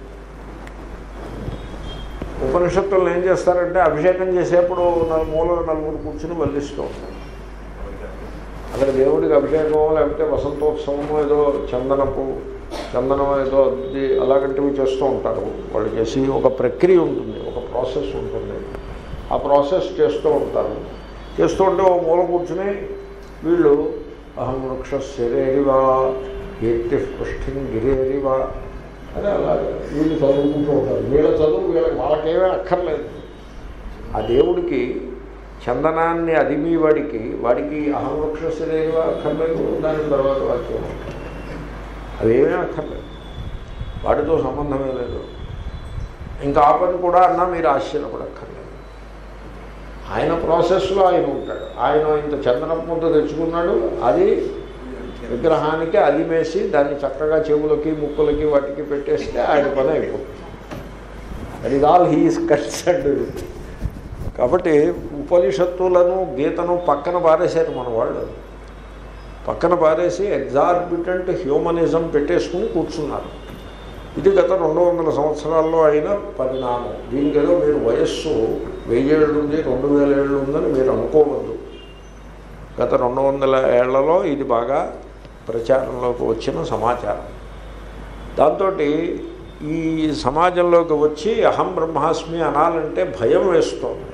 ఉపనిషత్తులను ఏం చేస్తారంటే అభిషేకం చేసేప్పుడు నలుగు మూల నలుగురు కూర్చుని వల్లిస్తూ ఉంటారు. అక్కడ దేవుడికి అభిషేకం లేకపోతే వసంతోత్సవము ఏదో చందనపు చందనం ఏదో అది అలాగంటివి చేస్తూ ఉంటారు. వాళ్ళు చేసి ఒక ప్రక్రియ ఉంటుంది, ఒక ప్రాసెస్ ఉంటుంది. ఆ ప్రాసెస్ చేస్తూ ఉంటారు. చేస్తూ ఉంటే ఓ మూల కూర్చుని వీళ్ళు అహం వృక్ష శరీరివా కీర్తి పృష్ఠిం గిరేరివా అని అలాగే వీళ్ళు చదువుకుంటూ ఉంటారు. వీళ్ళ చదువు వీళ్ళకి వాళ్ళకేమీ అక్కర్లేదు. ఆ దేవుడికి చందనాన్ని అదిమి వాడికి వాడికి అహం వృక్ష శరీరివా అక్కర్లేదు. దాని తర్వాత వాక్యం అదేమీ అక్కర్లేదు, వాటితో సంబంధమే లేదు. ఇంకా ఆ పని కూడా అన్నా మీరు ఆశ్చర్యపడక్కర్లేదు. ఆయన ప్రాసెస్లో ఆయన ఉంటాడు. ఆయన ఇంత చందనం ముద్ద తెచ్చుకున్నాడు, అది విగ్రహానికి అదిమేసి దాన్ని చక్కగా చెవులకి ముక్కులకి వాటికి పెట్టేస్తే ఆయన పని అయిపోతుంది. That is all he is concerned with. కాబట్టి ఉపనిషత్తులను గీతను పక్కన పారేశారు మన వాళ్ళు. పక్కన పారేసి ఎగ్జార్బిటెంట్ హ్యూమనిజం పెట్టేసుకుని కూర్చున్నారు. ఇది గత రెండు వందల సంవత్సరాల్లో అయిన పరిణామం. దీనికి ఏదో మీరు వయస్సు వెయ్యేళ్ళు ఉంది, రెండు వేల ఏళ్ళు ఉందని మీరు అనుకోవద్దు. గత రెండు వందల ఏళ్లలో ఇది బాగా ప్రచారంలోకి వచ్చిన సమాచారం. దాంతో ఈ సమాజంలోకి వచ్చి అహం బ్రహ్మాస్మి అనాలంటే భయం వేస్తోంది.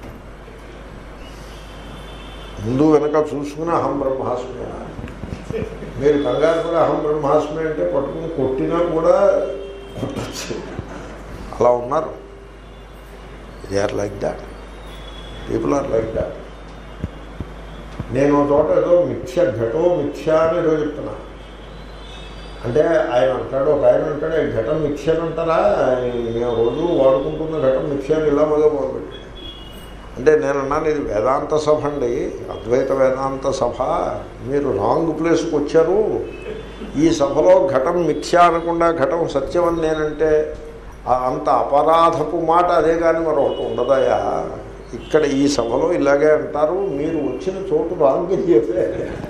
ముందు వెనక చూసుకుని అహం బ్రహ్మాస్మి అనాలి. మీరు కంగారు కూడా అహం బ్రహ్మాస్మి అంటే పట్టుకుని కొట్టినా కూడా కొట్టచ్చు. అలా ఉన్నారు. They are like that. People are like that. నేను చోట ఏదో మిథ్య ఘటో మిథ్య అని ఏదో చెప్తున్నా. అంటే ఆయన అంటాడు, ఒక ఆయన అంటాడు ఘటం మిథ్య అని అంటారా, మేము రోజు వాడుకుంటున్న ఘటం మిథ్య అని ఇలా మొదలు మొదలుపెట్టి. అంటే నేను అన్నాను, ఇది వేదాంత సభ అండి, అద్వైత వేదాంత సభ, మీరు రాంగ్ ప్లేస్కి వచ్చారు. ఈ సభలో ఘటం మిథ్య అనకుండా ఘటం సత్యం అని నేనంటే అంత అపరాధపు మాట అదే కానీ మరొకటి ఉండదాయా. ఇక్కడ ఈ సభలో ఇలాగే అంటారు, మీరు వచ్చిన చోటు రాంగ్ చెప్పే.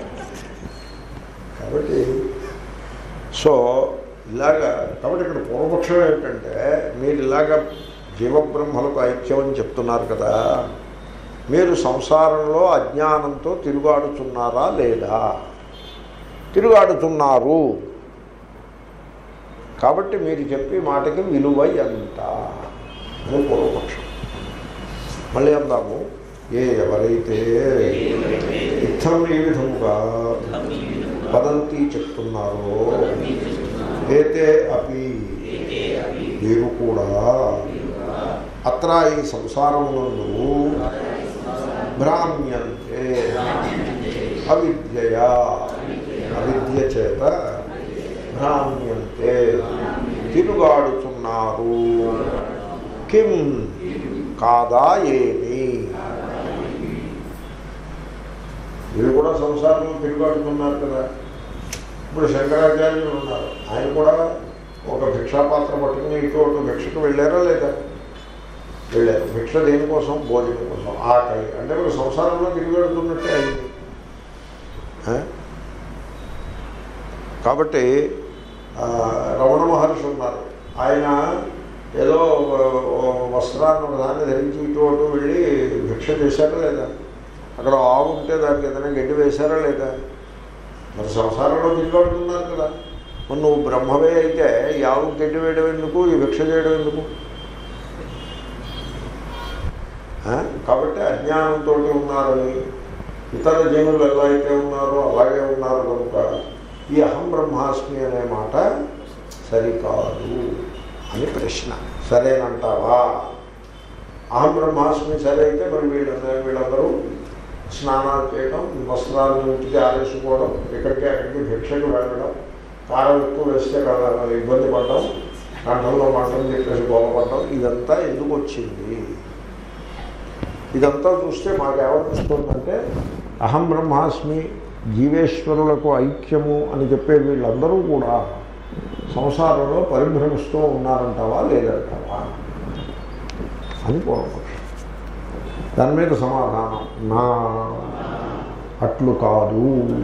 కాబట్టి సో ఇలాగా కాబట్టి ఇక్కడ పూర్వపక్షం ఏమిటంటే, మీరు ఇలాగ జీవబ్రహ్మలకు ఐక్యం అని చెప్తున్నారు కదా, మీరు సంసారంలో అజ్ఞానంతో తిరుగాడుతున్నారా లేదా? తిరుగాడుతున్నారు. కాబట్టి మీరు చెప్పే మాటకి విలువ ఎంత అని పూర్వపక్షం. మళ్ళీ అందాము, ఏ ఎవరైతే ఇష్టం ఈ విధముగా వదంతి చెప్తున్నారో ఏతే అపి వీరు కూడా అత్ర ఈ సంసారమునందు భ్రామ్యంతే అవిద్యయా అవిద్య చేత భ్రామ్యంతే తిరుగాడుతున్నారు. కిం కాదా ఏమి? వీళ్ళు కూడా సంసారంలో తిరుగాడుతున్నారు కదా. ఇప్పుడు శంకరాచార్యులు ఉన్నారు, ఆయన కూడా ఒక భిక్షాపాత్ర పట్టుకుని ఇటు అటు భిక్షకు వెళ్ళారా లేదా? వెళ్ళారు. భిక్ష దేనికోసం? భోజనం కోసం, ఆకలి. అంటే మీరు సంసారంలో తిరిగి వెళుతున్నట్టే అయింది. కాబట్టి రమణ మహర్షి ఉన్నారు, ఆయన ఏదో వస్త్రాన్ని ఒకదాన్ని ధరించి ఇటు అటు వెళ్ళి భిక్ష చేశారా లేదా? అక్కడ ఆవు ఉంటే దానికి ఏదైనా గడ్డి వేశారా లేదా? మరి సంసారంలో తిరిగాడుతున్నారు కదా. మరి నువ్వు బ్రహ్మవే అయితే ఈ ఆవు గడ్డి వేయడం ఎందుకు, ఈ భిక్ష చేయడం ఎందుకు? కాబట్టి అజ్ఞానంతో ఉన్నారని, ఇతర జనులు ఎలా అయితే ఉన్నారో అలాగే ఉన్నారు కనుక ఈ అహం బ్రహ్మాస్మి అనే మాట సరికాదు అని ప్రశ్న. సరేనంటావా? అహం బ్రహ్మాస్మి సరే అయితే మరి వీళ్ళందరూ వీళ్ళందరూ స్నానాలు చేయడం, వస్త్రాలు ఇంటికి ఆరేసుకోవడం, ఇక్కడికి అక్కడికి భిక్షకు వెళ్ళడం, కారం ఎక్కువ వేస్తే ఇబ్బంది పడడం, కంఠంలో మంటలు చెప్పేసి గోలపడడం, ఇదంతా ఎందుకు వచ్చింది? ఇదంతా చూస్తే మాకేమనిపిస్తుందంటే అహం బ్రహ్మాస్మి జీవేశ్వరులకు ఐక్యము అని చెప్పే వీళ్ళందరూ కూడా సంసారంలో పరిభ్రమిస్తూ ఉన్నారంటావా లేదంటావా అని పూర్వపక్షం. దాని మీద సమాధానం నా అట్లు కాదు.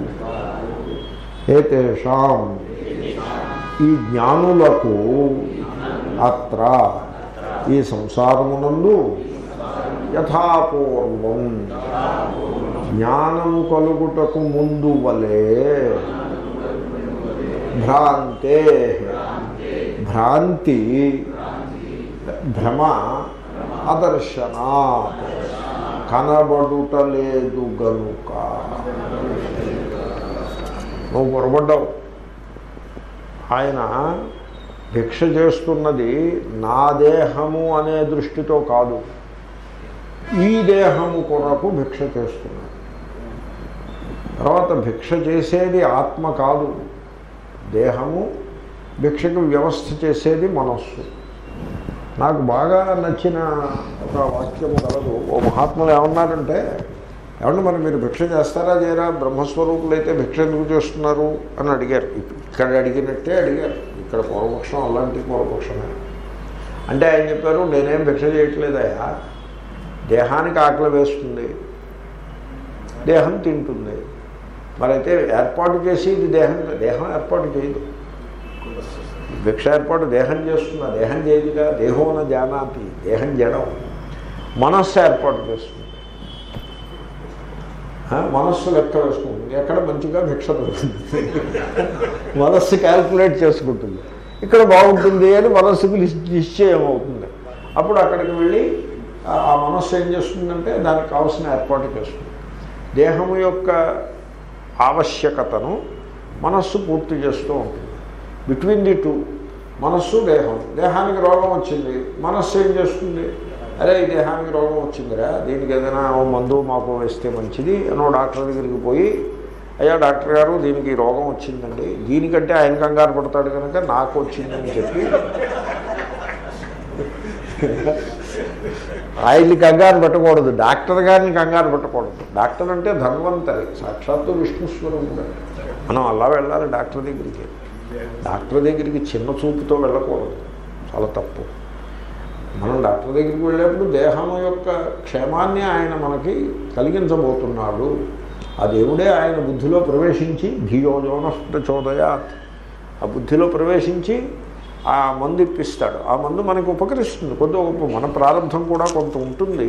ఏతేషాం ఈ జ్ఞానులకు అత్ర ఈ సంసారమునందు యథాపూర్వం జ్ఞానము కలుగుటకు ముందు వలే భ్రాంతే భ్రాంతి భ్రమ అదర్శనా కనబడుటలేదు గనుక నువ్వు పొరపడ్డావు. ఆయన భిక్ష చేస్తున్నది నా దేహము అనే దృష్టితో కాదు, ఈ దేహము కొరకు భిక్ష చేస్తున్నాడు. తర్వాత భిక్ష చేసేది ఆత్మ కాదు, దేహము. భిక్షకు వ్యవస్థ చేసేది మనస్సు. నాకు బాగా నచ్చిన ఒక వాక్యము కలదు. ఓ మహాత్ములు ఏమన్నారంటే, ఏమన్నా మరి మీరు భిక్ష చేస్తారా చేయరా, బ్రహ్మస్వరూపులు అయితే భిక్ష ఎందుకు చేస్తున్నారు అని అడిగారు. ఇక్కడ అడిగినట్టే అడిగారు. ఇక్కడ పూర్వపక్షం అలాంటి పూర్వపక్షమే. అంటే ఆయన చెప్పారు, నేనేం భిక్ష చేయట్లేదయా, దేహానికి ఆకలి వేస్తుంది, దేహం తింటుంది. మరైతే ఏర్పాటు చేసి ఇది దేహం దేహం ఏర్పాటు చేయదు. భిక్ష ఏర్పాటు దేహం చేస్తున్నా, దేహం చేయదుగా. దేహోన జానాతి, దేహం జడం. మనస్సు ఏర్పాటు చేస్తుంది, మనస్సు లెక్క వేసుకుంటుంది, ఎక్కడ మంచిగా భిక్ష దొరుకుతుంది. మనస్సు క్యాల్కులేట్ చేసుకుంటుంది, ఇక్కడ బాగుంటుంది అని మనస్సుకు నిశ్చయం అవుతుంది. అప్పుడు అక్కడికి వెళ్ళి ఆ మనస్సు ఏం చేస్తుందంటే దానికి కావాల్సిన ఏర్పాటు చేస్తుంది. దేహము యొక్క ఆవశ్యకతను మనస్సు పూర్తి చేస్తూ ఉంటుంది. బిట్వీన్ ది టూ మనస్సు దేహం. దేహానికి రోగం వచ్చింది, మనస్సు ఏం చేస్తుంది, అరే ఈ దేహానికి రోగం వచ్చిందిరా, దీనికి ఏదైనా మందు మాకు వేస్తే మంచిది అనో డాక్టర్ దగ్గరికి పోయి, అయ్యా డాక్టర్ గారు దీనికి రోగం వచ్చిందండి, దీనికంటే ఆయన కంగారు పడతాడు కనుక నాకు వచ్చిందని చెప్పి ఆయన్ని కంగారు పెట్టకూడదు, డాక్టర్ గారిని కంగారు పెట్టకూడదు. డాక్టర్ అంటే ధన్వంతరి, సాక్షాత్తు విష్ణుస్వరూపుడు. మనం అలా వెళ్ళాలి డాక్టర్ దగ్గరికి. డాక్టర్ దగ్గరికి చిన్న చూపుతో వెళ్ళకూడదు, చాలా తప్పు. మనం డాక్టర్ దగ్గరికి వెళ్ళేప్పుడు దేహం యొక్క క్షేమాన్ని ఆయన మనకి కలిగించబోతున్నాడు. ఆ దేవుడే ఆయన బుద్ధిలో ప్రవేశించి ధియోజోన ప్రచోదయాత్, ఆ బుద్ధిలో ప్రవేశించి ఆ మందు ఇప్పిస్తాడు. ఆ మందు మనకు ఉపకరిస్తుంది, కొంత గొప్ప మన ప్రారంభం కూడా కొంత ఉంటుంది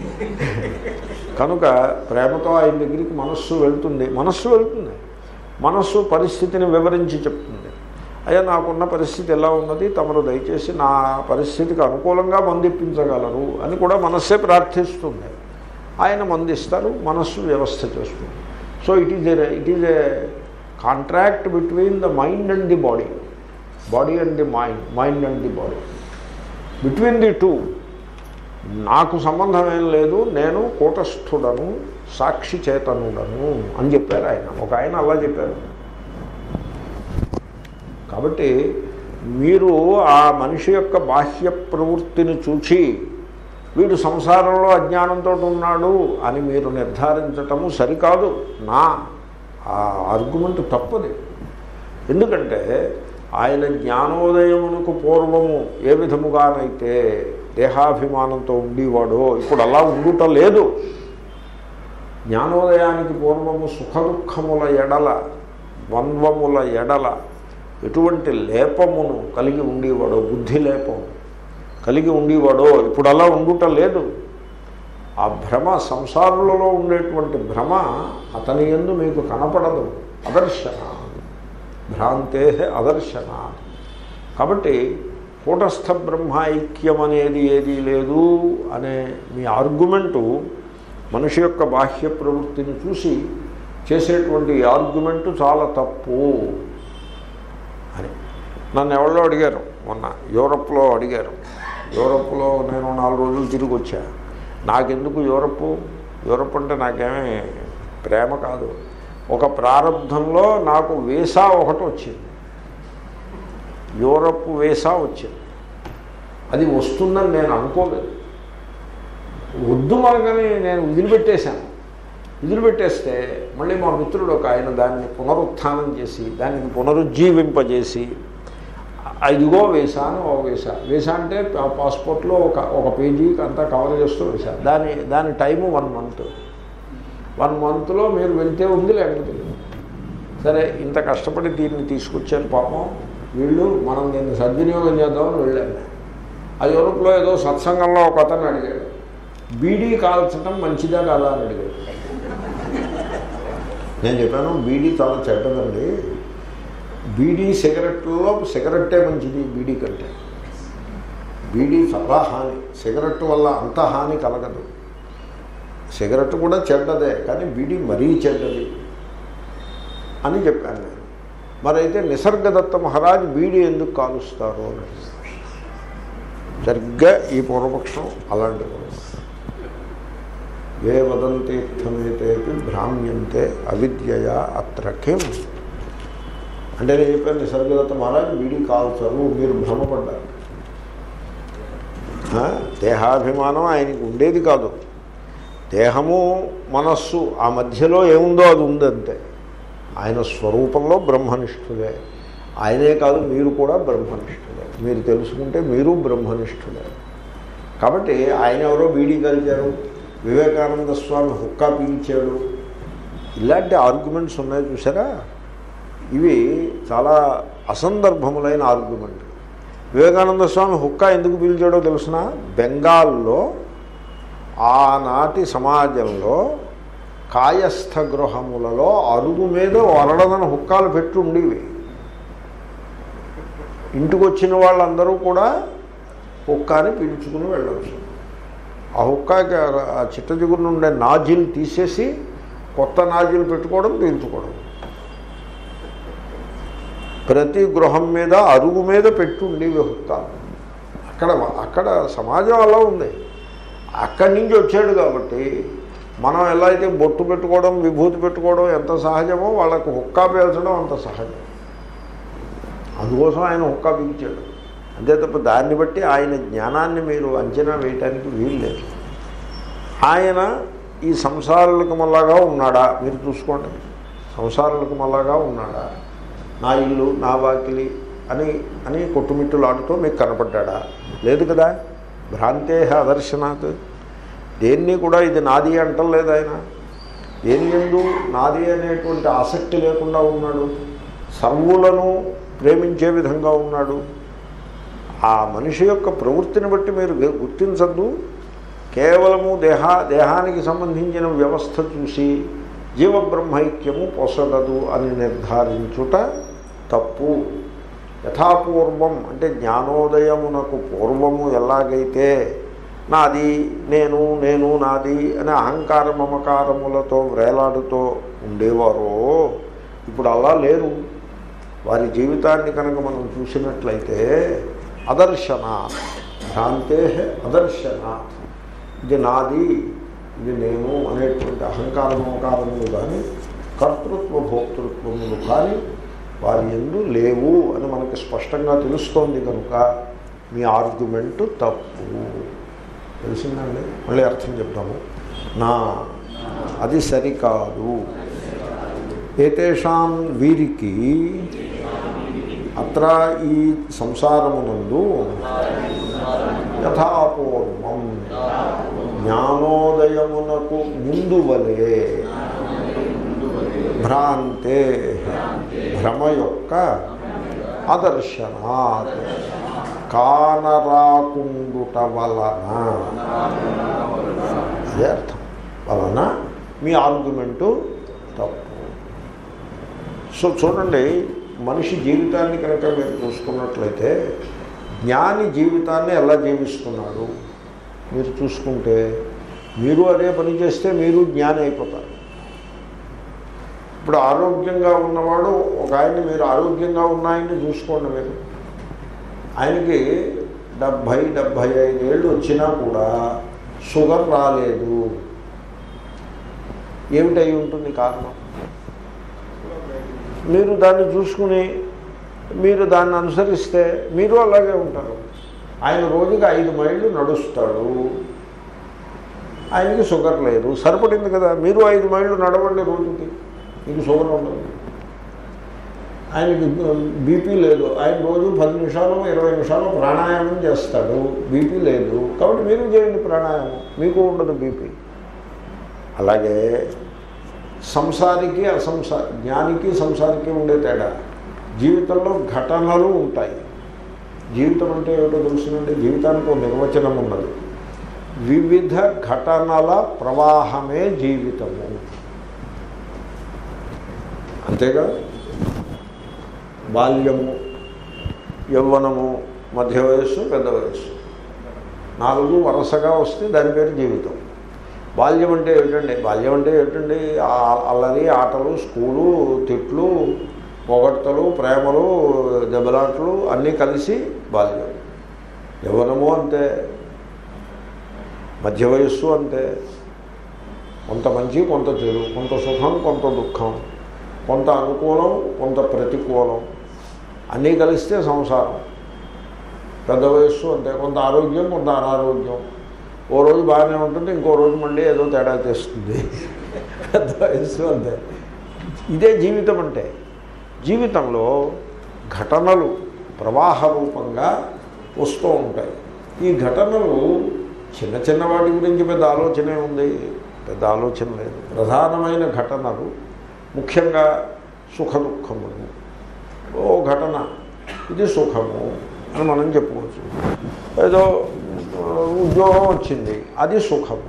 కనుక ప్రేమతో ఆయన దగ్గరికి మనస్సు వెళ్తుంది. మనస్సు వెళ్తుంది మనస్సు పరిస్థితిని వివరించి చెప్తుంది. అయ్యా నాకున్న పరిస్థితి ఎలా ఉన్నది, తమరు దయచేసి నా పరిస్థితికి అనుకూలంగా మందు ఇప్పించగలరు అని కూడా మనస్సే ప్రార్థిస్తుంది. ఆయన మందు ఇస్తారు, మనస్సు వ్యవస్థ చేస్తుంది. So it is a it is a contract between the mind and the body, body and the mind, mind and the body. Between the two నాకు సంబంధం ఏం లేదు, నేను కూటస్థుడను, సాక్షి చేతనుడను అని చెప్పారు ఆయన. ఒక ఆయన అలా చెప్పారు. కాబట్టి మీరు ఆ మనిషి యొక్క బాహ్య ప్రవృత్తిని చూచి వీడు సంసారంలో అజ్ఞానంతో ఉన్నాడు అని మీరు నిర్ధారించటము సరికాదు. నా ఆ ఆర్గ్యుమెంట్ తప్పది. ఎందుకంటే ఆయన జ్ఞానోదయమునకు పూర్వము ఏ విధముగానైతే దేహాభిమానంతో ఉండేవాడో ఇప్పుడు అలా ఉండుట లేదు. జ్ఞానోదయానికి పూర్వము సుఖ దుఃఖముల ఎడల ద్వంద్వముల ఎడల ఎటువంటి లేపమును కలిగి ఉండేవాడో, బుద్ధి లేపము కలిగి ఉండేవాడో ఇప్పుడు అలా ఉండుట లేదు. ఆ భ్రమ, సంసారులలో ఉండేటువంటి భ్రమ అతని యందు మీకు కనపడదు. అదర్శన, భ్రాంతే అదర్శన. కాబట్టి కూటస్థ బ్రహ్మైక్యం అనేది ఏదీ లేదు అనే మీ ఆర్గ్యుమెంటు మనిషి యొక్క బాహ్య ప్రవృత్తిని చూసి చేసేటువంటి ఆర్గ్యుమెంటు చాలా తప్పు అని నన్ను ఎవరో అడిగారు. మొన్న యూరప్లో అడిగారు. యూరప్లో నేను నాలుగు రోజులు తిరిగి వచ్చా. నాకెందుకు యూరప్ యూరప్ అంటే నాకేమీ ప్రేమ కాదు. ఒక ప్రారంధంలో నాకు వీసా ఒకటి వచ్చింది, యూరప్ వీసా వచ్చింది. అది వస్తుందని నేను అనుకోలేదు. వద్దు మనకని నేను వదిలిపెట్టేశాను. వదిలిపెట్టేస్తే మళ్ళీ మా మిత్రుడు ఒక ఆయన దాన్ని పునరుత్థానం చేసి దానికి పునరుజ్జీవింపజేసి ఇదిగో వీసా అని ఒక వీసా వీసా అంటే పాస్పోర్ట్లో ఒక ఒక పేజీకి అంతా కవర్ చేస్తూ వీసా. దాని దాని టైము వన్ మంత్ వన్ మంత్లో మీరు వెళ్తే ఉంది, లేకపోతే సరే ఇంత కష్టపడి దీన్ని తీసుకొచ్చాను పాపం వీళ్ళు, మనం దీన్ని సద్వినియోగం చేద్దామని వెళ్ళాను. ఆ యూరోప్లో ఏదో సత్సంగంలో ఒక అతను అడిగాడు, బీడీ కాల్చడం మంచిదా కాదా అని అడిగాడు. నేను చెప్పాను బీడీ చాలా చెడ్డదండి, బీడీ సిగరెట్లో సిగరెట్టే మంచిది బీడీ కంటే. బీడీ చాలా హాని, సిగరెట్ వల్ల అంత హాని కలగదు. సిగరెట్ కూడా చెడ్డదే, కానీ బీడీ మరీ చెడ్డది అని చెప్పాను నేను. మరైతే నిసర్గదత్త మహారాజ్ బీడీ ఎందుకు కాలుస్తారు అని సరిగ్గా ఈ పూర్వపక్షం అలాంటి పూర్వపక్షం. ఏ వదంతీర్థమేతేపి భ్రామ్యంతే అవిద్యయా అత్ర కిం అంటే నేను చెప్పాను నిసర్గదత్త మహారాజ్ బీడీ కాల్చరు, మీరు భ్రమపడ్డారు. దేహాభిమానం ఆయనకి ఉండేది కాదు. దేహము మనస్సు ఆ మధ్యలో ఏముందో అది ఉందంతే. ఆయన స్వరూపంలో బ్రహ్మనిష్ఠుడే. ఆయనే కాదు మీరు కూడా బ్రహ్మనిష్ఠుడే. మీరు తెలుసుకుంటే మీరు బ్రహ్మనిష్ఠుడే. కాబట్టి ఆయన ఎవరో బీడీ కలిచారు, వివేకానంద స్వామి హుక్కా పీల్చాడు, ఇలాంటి ఆర్గ్యుమెంట్స్ ఉన్నాయి చూసారా. ఇవి చాలా అసందర్భములైన ఆర్గ్యుమెంట్. వివేకానంద స్వామి హుక్కా ఎందుకు పీల్చాడో తెలుసిన, బెంగాల్లో ఆనాటి సమాజంలో కాయస్థ గృహములలో అరుగు మీద వరడదన హుక్కాలు పెట్టి ఉండేవి. ఇంటికి వచ్చిన వాళ్ళందరూ కూడా హుక్కాని పీల్చుకుని వెళ్ళవచ్చు. ఆ హుక్కాకి ఆ చిట్ట చిగురు ఉండే నాజిల్ తీసేసి కొత్త నాజిల్ పెట్టుకోవడం, పీల్చుకోవడం. ప్రతి గృహం మీద అరుగు మీద పెట్టి ఉండేవి హుక్కాలు. అక్కడ అక్కడ సమాజం అలా ఉంది. అక్కడి నుంచి వచ్చాడు కాబట్టి మనం ఎలా అయితే బొట్టు పెట్టుకోవడం, విభూతి పెట్టుకోవడం ఎంత సహజమో వాళ్ళకు హుక్కా పీల్చడం అంత సహజం. అందుకోసం ఆయన హుక్కా పీల్చాడు. అంతే తప్ప దాన్ని బట్టి ఆయన జ్ఞానాన్ని మీరు అంచనా వేయటానికి వీలు లేదు. ఆయన ఈ సంసారాలకు మళ్ళాగా ఉన్నాడా మీరు చూసుకోండి. సంసారాలకు మళ్ళాగా ఉన్నాడా? నా ఇల్లు నా వాకిలి అని అని కొట్టుమిట్టులాడుతూ మీకు కనపడ్డా? లేదు కదా. భ్రాంతే అదర్శనాత్. దేన్ని కూడా ఇది నాది అంటలేదు ఆయన. దేని యందు నాది అనేటువంటి ఆసక్తి లేకుండా ఉన్నాడు. సర్వులను ప్రేమించే విధంగా ఉన్నాడు. ఆ మనిషి యొక్క ప్రవృత్తిని బట్టి మీరు గుర్తించద్దు. కేవలము దేహ దేహానికి సంబంధించిన వ్యవస్థ చూసి జీవబ్రహ్మైక్యము పొసగదు అని నిర్ధారించుట తప్పు. యథాపూర్వం అంటే జ్ఞానోదయమునకు పూర్వము ఎలాగైతే నాది నేను నేను నాది అనే అహంకార మమకారములతో వ్రేలాడుతూ ఉండేవారో ఇప్పుడు అలా లేరు. వారి జీవితాన్ని కనుక మనం చూసినట్లయితే అదర్శనాత్, భ్రాంతే అదర్శనాత్. ఇది నాది ఇది నేను అనేటువంటి అహంకార మమకారములు కానీ కర్తృత్వ భోక్తృత్వములు కానీ వారి యందు లేవు అని మనకి స్పష్టంగా తెలుస్తోంది. కనుక మీ ఆర్గ్యుమెంట్ తప్పు. తెలిసిందండి? మళ్ళీ అర్థం చెప్తాము. నా అది సరికాదు. ఏతేషాం వీరికి అత్ర ఈ సంసారమునందు యథాపూర్వం జ్ఞానోదయమునకు ముందు వలే భ్రాంతే భ్రమ యొక్క అదర్శనాత్ కానరాకుండుట వలన, అదే అర్థం, వలన మీ ఆర్గ్యుమెంటు తప్పు. సో చూడండి, మనిషి జీవితాన్ని కనుక మీరు చూసుకున్నట్లయితే జ్ఞాని జీవితాన్ని ఎలా జీవిస్తున్నాడు మీరు చూసుకుంటే, మీరు అదే పని చేస్తే మీరు జ్ఞాని అయిపోతారు. ఇప్పుడు ఆరోగ్యంగా ఉన్నవాడు ఒక ఆయన్ని మీరు ఆరోగ్యంగా ఉన్న ఆయన్ని చూసుకోండి. మీరు ఆయనకి డెబ్భై డెబ్భై ఐదు ఏళ్ళు వచ్చినా కూడా షుగర్ రాలేదు. ఏమిటై ఉంటుంది కారణం? మీరు దాన్ని చూసుకుని మీరు దాన్ని అనుసరిస్తే మీరు అలాగే ఉంటారు. ఆయన రోజుకి ఐదు మైళ్ళు నడుస్తాడు, ఆయనకి షుగర్ లేదు, సరిపడింది కదా. మీరు ఐదు మైళ్ళు నడవండి రోజుకి, మీకు షుగర్ ఉండదు. ఆయనకి బీపీ లేదు, ఆయన రోజు పది నిమిషాలు ఇరవై నిమిషాలు ప్రాణాయామం చేస్తాడు, బీపీ లేదు. కాబట్టి మీరు చేయండి ప్రాణాయామం, మీకు ఉండదు బీపీ. అలాగే సంసారికి అసంసా జ్ఞానికి సంసారికి ఉండే తేడా, జీవితంలో ఘటనలు ఉంటాయి. జీవితం అంటే ఏమిటో తెలుసునండి, జీవితానికి ఒక నిర్వచనం ఉన్నది. వివిధ ఘటనల ప్రవాహమే జీవితము, అంతేగా. బాల్యము, యవ్వనము, మధ్య వయస్సు, పెద్ద వయస్సు, నాలుగు వరుసగా వస్తే దాని పేరు జీవితం. బాల్యం అంటే ఏమిటండి? బాల్యం అంటే ఏమిటండి? అల్లరి, ఆటలు, స్కూలు, తిట్లు, పొగడ్తలు, ప్రేమలు, దెబ్బలాట్లు అన్నీ కలిసి బాల్యం. యవ్వనము అంతే, మధ్య వయస్సు అంతే. కొంత మంచి, కొంత చెడు, కొంత సుఖం, కొంత దుఃఖం, కొంత అనుకూలం, కొంత ప్రతికూలం, అన్నీ కలిస్తే సంసారం. పెద్ద వయస్సు అంతే, కొంత ఆరోగ్యం, కొంత అనారోగ్యం. ఓ రోజు బాగానే ఉంటుంది, ఇంకో రోజు మళ్ళీ ఏదో తేడా తెస్తుంది. పెద్ద వయస్సు అంతే. ఇదే జీవితం అంటే. జీవితంలో ఘటనలు ప్రవాహ రూపంగా వస్తూ ఉంటాయి. ఈ ఘటనలు చిన్న చిన్న వాటి గురించి పెద్ద ఆలోచనే ఉంది, పెద్ద ఆలోచన లేదు. ప్రధానమైన ఘటనలు ముఖ్యంగా సుఖ దుఃఖములు. ఓ ఘటన, ఇది సుఖము అని మనం చెప్పుకోవచ్చు. ఏదో ఉద్యోగం వచ్చింది, అది సుఖము.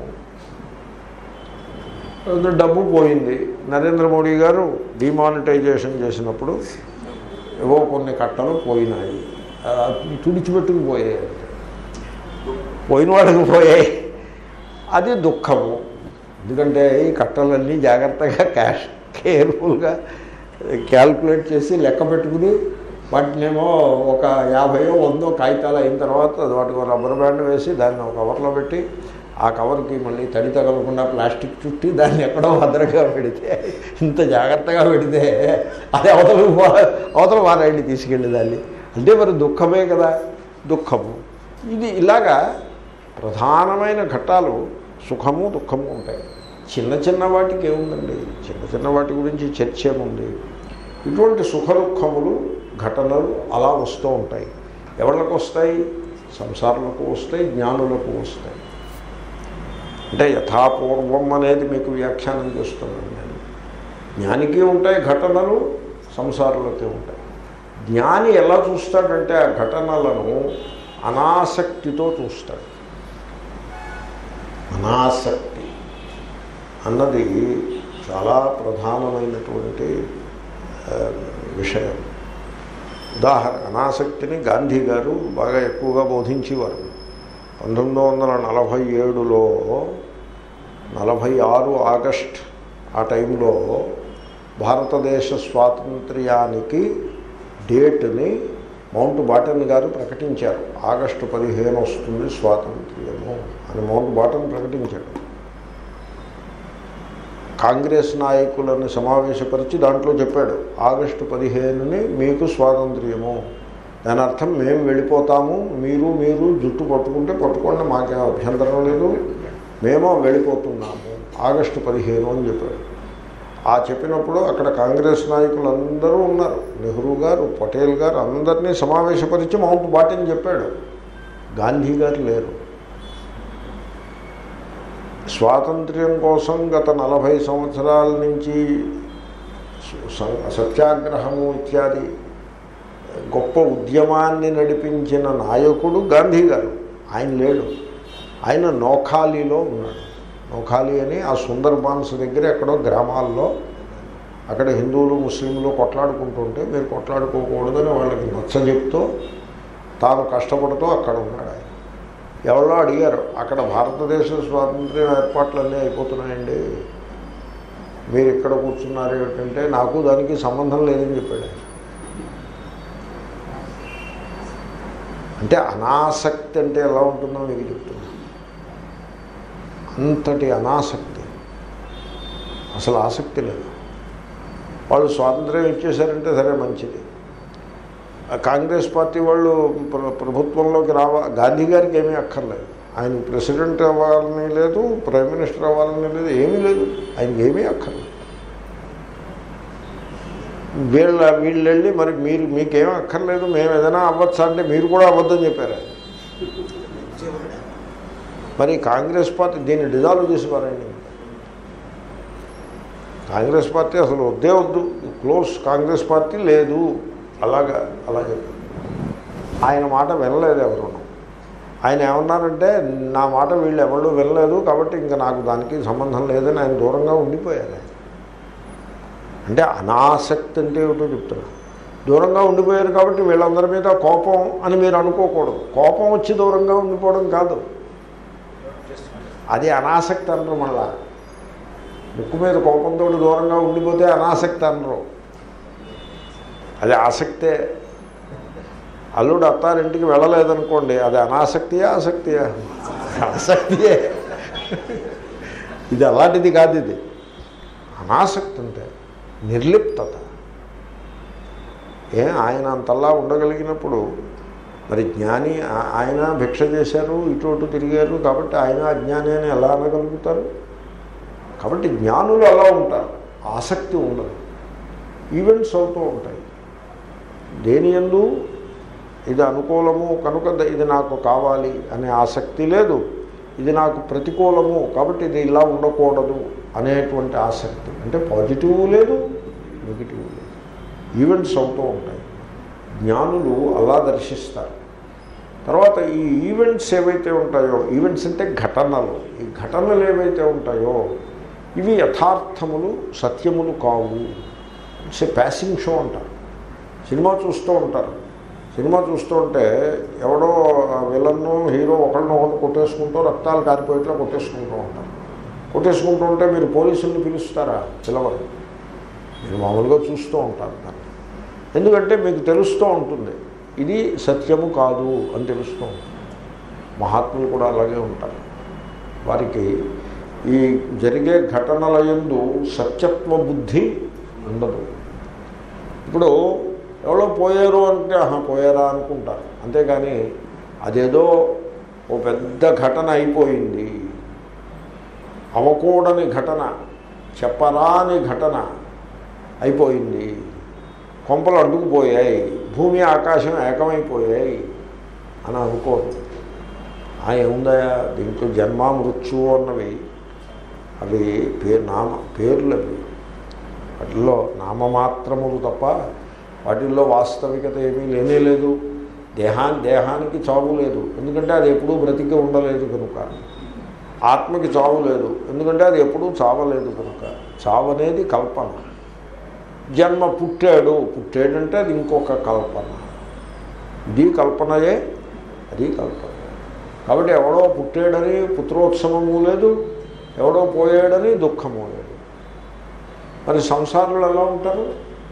డబ్బు పోయింది, నరేంద్ర మోడీ గారు డిమానిటైజేషన్ చేసినప్పుడు ఏవో కొన్ని కట్టలు పోయినాయి, తుడిచిపెట్టుకు పోయాయి, పోయిన వాళ్ళకి పోయాయి, అది దుఃఖము. ఎందుకంటే ఈ కట్టలన్నీ జాగ్రత్తగా క్యాష్ కేర్ఫుల్గా క్యాల్కులేట్ చేసి లెక్క పెట్టుకుని వాటినేమో ఒక యాభైయో వందో కాగితాలు అయిన తర్వాత వాటికి రబ్బర్ బ్యాండ్ వేసి దాన్ని ఒక కవర్లో పెట్టి ఆ కవర్కి మళ్ళీ తడి తగలకుండా ప్లాస్టిక్ చుట్టి దాన్ని ఎక్కడో భద్రంగా పెడితే, ఇంత జాగ్రత్తగా పెడితే అది అవతల అవతల వారాన్ని తీసుకెళ్ళి దాన్ని, అంటే మరి దుఃఖమే కదా, దుఃఖము. ఇది ఇలాగా ప్రధానమైన ఘట్టాలు సుఖము దుఃఖము ఉంటాయి. చిన్న చిన్న వాటికి ఏముందండి, చిన్న చిన్న వాటి గురించి చర్చ ఏముంది. ఇటువంటి సుఖ దుఃఖములు ఘటనలు అలా వస్తూ ఉంటాయి. ఎవరికి వస్తాయి? సంసారులకు వస్తాయి, జ్ఞానులకు వస్తాయి. అంటే యథాపూర్వం అనేది మీకు వ్యాఖ్యానం చేస్తున్నాను నేను. జ్ఞానికి ఉంటాయి ఘటనలు, సంసారులకే ఉంటాయి. జ్ఞాని ఎలా చూస్తాడంటే ఆ ఘటనలను అనాసక్తితో చూస్తాడు. అనాసక్తి అన్నది చాలా ప్రధానమైనటువంటి విషయం. ఉదాహరణ, అనాసక్తిని గాంధీ గారు బాగా ఎక్కువగా బోధించేవారు. పంతొమ్మిది వందల నలభై ఏడులో నలభై ఆరు ఆగస్ట్ ఆ టైంలో భారతదేశ స్వాతంత్ర్యానికి డేట్ని మౌంట్ బాటన్ గారు ప్రకటించారు. ఆగస్టు పదిహేను వస్తుంది స్వాతంత్ర్యము అని మౌంట్ బాటన్ ప్రకటించాడు. కాంగ్రెస్ నాయకులను సమావేశపరిచి దాంట్లో చెప్పాడు, ఆగస్టు పదిహేనుని మీకు స్వాతంత్ర్యము. దాని అర్థం మేము వెళ్ళిపోతాము, మీరు మీరు జుట్టు పట్టుకుంటే పట్టుకోండి, మాకేం అభ్యంతరం లేదు, మేము వెళ్ళిపోతున్నాము ఆగస్టు పదిహేను అని చెప్పాడు. ఆ చెప్పినప్పుడు అక్కడ కాంగ్రెస్ నాయకులు అందరూ ఉన్నారు. నెహ్రూ గారు, పటేల్ గారు అందరినీ సమావేశపరిచి మౌంట్ బాటన్ చెప్పాడు, గాంధీ గారు లేరు. స్వాతంత్ర్యం కోసం గత నలభై సంవత్సరాల నుంచి సత్యాగ్రహము ఇత్యాది గొప్ప ఉద్యమాన్ని నడిపించిన నాయకుడు గాంధీ గారు. ఆయన లేడు. ఆయన నోఖాలీలో ఉన్నాడు. నోఖాలీ అని ఆ సుందర్బాన్స్ దగ్గర ఎక్కడో గ్రామాల్లో అక్కడ హిందువులు ముస్లింలు కొట్లాడుకుంటుంటే మీరు కొట్లాడుకోకూడదని వాళ్ళకి నచ్చ చెప్తూ తాను కష్టపడుతూ అక్కడ ఉన్నాడు. ఆయన ఎవరో అడిగారు, అక్కడ భారతదేశ స్వాతంత్ర్యం ఏర్పాట్లన్నీ అయిపోతున్నాయండి, మీరు ఇక్కడ కూర్చున్నారు ఏమిటంటే, నాకు దానికి సంబంధం లేదని చెప్పాడు. అంటే అనాసక్తి అంటే ఎలా ఉంటుందో మీకు చెప్తున్నా. అంతటి అనాసక్తి, అసలు ఆసక్తి లేదు. వాళ్ళు స్వాతంత్ర్యం ఇచ్చేశారంటే సరే మంచిది. కాంగ్రెస్ పార్టీ వాళ్ళు ప్రభుత్వంలోకి రావా, గాంధీ గారికి ఏమీ అక్కర్లేదు. ఆయన ప్రెసిడెంట్ అవ్వాలని లేదు, ప్రైమ్ మినిస్టర్ అవ్వాలని లేదు, ఏమీ లేదు. ఆయనకి ఏమీ అక్కర్లేదు. వీళ్ళ వీళ్ళు వెళ్ళి మరి మీరు మీకేం అక్కర్లేదు, మేము ఏదైనా అవ్వచ్చా అంటే మీరు కూడా అవ్వద్దని చెప్పారు. మరి కాంగ్రెస్ పార్టీ దీన్ని డిజాల్వ్ చేసేవారండి. కాంగ్రెస్ పార్టీ అసలు వద్దే వద్దు, క్లోజ్, కాంగ్రెస్ పార్టీ లేదు, అలాగా అలా చెప్పారు. ఆయన మాట వినలేదు ఎవరు. ఆయన ఏమన్నారంటే, నా మాట వీళ్ళు ఎవరు వినలేదు కాబట్టి ఇంకా నాకు దానికి సంబంధం లేదని ఆయన దూరంగా ఉండిపోయారు. అంటే అనాసక్తి అంటే ఏమిటో చెప్తున్నా. దూరంగా ఉండిపోయారు కాబట్టి వీళ్ళందరి మీద కోపం అని మీరు అనుకోకూడదు. కోపం వచ్చి దూరంగా ఉండిపోవడం కాదు, అది అనాసక్తి అనరు. మళ్ళా ముక్కు మీద కోపంతో దూరంగా ఉండిపోతే అనాసక్తి అనరు, అది ఆసక్తే. అల్లుడు అత్తారింటికి వెళ్ళలేదనుకోండి, అది అనాసక్తియా ఆసక్తియా? ఆసక్తియే. ఇది అలాంటిది కాదు, ఇది అనాసక్తి అంటే నిర్లిప్తత. ఏ ఆయన అంతలా ఉండగలిగినప్పుడు మరి జ్ఞాని ఆయన భిక్ష చేశారు, ఇటు అటు తిరిగారు కాబట్టి ఆయన అజ్ఞాని అని ఎలా అనగలుగుతారు? కాబట్టి జ్ఞానులు అలా ఉంటారు, ఆసక్తి ఉండదు. ఈవెంట్స్ అవుతూ ఉంటాయి, దేని యందు ఇది అనుకూలము కనుక ఇది నాకు కావాలి అనే ఆసక్తి లేదు, ఇది నాకు ప్రతికూలము కాబట్టి ఇది ఇలా ఉండకూడదు అనేటువంటి ఆసక్తి. అంటే పాజిటివ్ లేదు, నెగిటివ్ లేదు, ఈవెంట్స్ అవుతూ ఉంటాయి. జ్ఞానులు అలా దర్శిస్తారు. తర్వాత ఈ ఈవెంట్స్ ఏవైతే ఉంటాయో, ఈవెంట్స్ అంటే ఘటనలు, ఈ ఘటనలు ఏవైతే ఉంటాయో ఇవి యథార్థములు, సత్యములు కావు. ఇట్స్ ఏ ప్యాసింగ్ షో అంటారు. సినిమా చూస్తూ ఉంటారు, సినిమా చూస్తూ ఉంటే ఎవడో విలన్ను హీరో ఒకరిని ఒకరిని కొట్టేసుకుంటూ రక్తాలు కారిపోయేట్లా కొట్టేసుకుంటూ ఉంటారు. కొట్టేసుకుంటూ ఉంటే మీరు పోలీసుల్ని పిలుస్తారా? పిలవరు. మీరు మామూలుగా చూస్తూ ఉంటారు దాన్ని. ఎందుకంటే మీకు తెలుస్తూ ఉంటుంది ఇది సత్యము కాదు అని తెలుస్తూ ఉంటుంది. మహాత్ములు కూడా అలాగే ఉంటారు. వారికి ఈ జరిగే ఘటనల యందు సత్యత్వ బుద్ధి ఉండదు. ఇప్పుడు ఎవరో పోయారు అంటే ఆహా పోయారా అనుకుంటారు, అంతేగాని అదేదో ఓ పెద్ద ఘటన అయిపోయింది, అవకూడని ఘటన, చెప్పరాని ఘటన అయిపోయింది, కొంపలు అడ్డుకుపోయాయి, భూమి ఆకాశం ఏకమైపోయాయి అని అనుకోరు. ఏముందా దీంట్లో జన్మ మృత్యువు అన్నవి అవి పేరు నామ పేర్లు, అవి వాటిల్లో నామమాత్రములు తప్ప వాటిల్లో వాస్తవికత ఏమీ లేనే లేదు. దేహాన్ని దేహానికి చావు లేదు, ఎందుకంటే అది ఎప్పుడూ బ్రతికి ఉండలేదు కనుక. ఆత్మకి చావు లేదు, ఎందుకంటే అది ఎప్పుడూ చావలేదు కనుక. చావు అనేది కల్పన. జన్మ పుట్టాడు, పుట్టాడంటే అది ఇంకొక కల్పన. ఇది కల్పనయే, అది కల్పన. కాబట్టి ఎవడో పుట్టాడని పుత్రోత్సవము లేదు, ఎవడో పోయాడని దుఃఖము లేదు. మరి సంసారులు ఎలా ఉంటారు?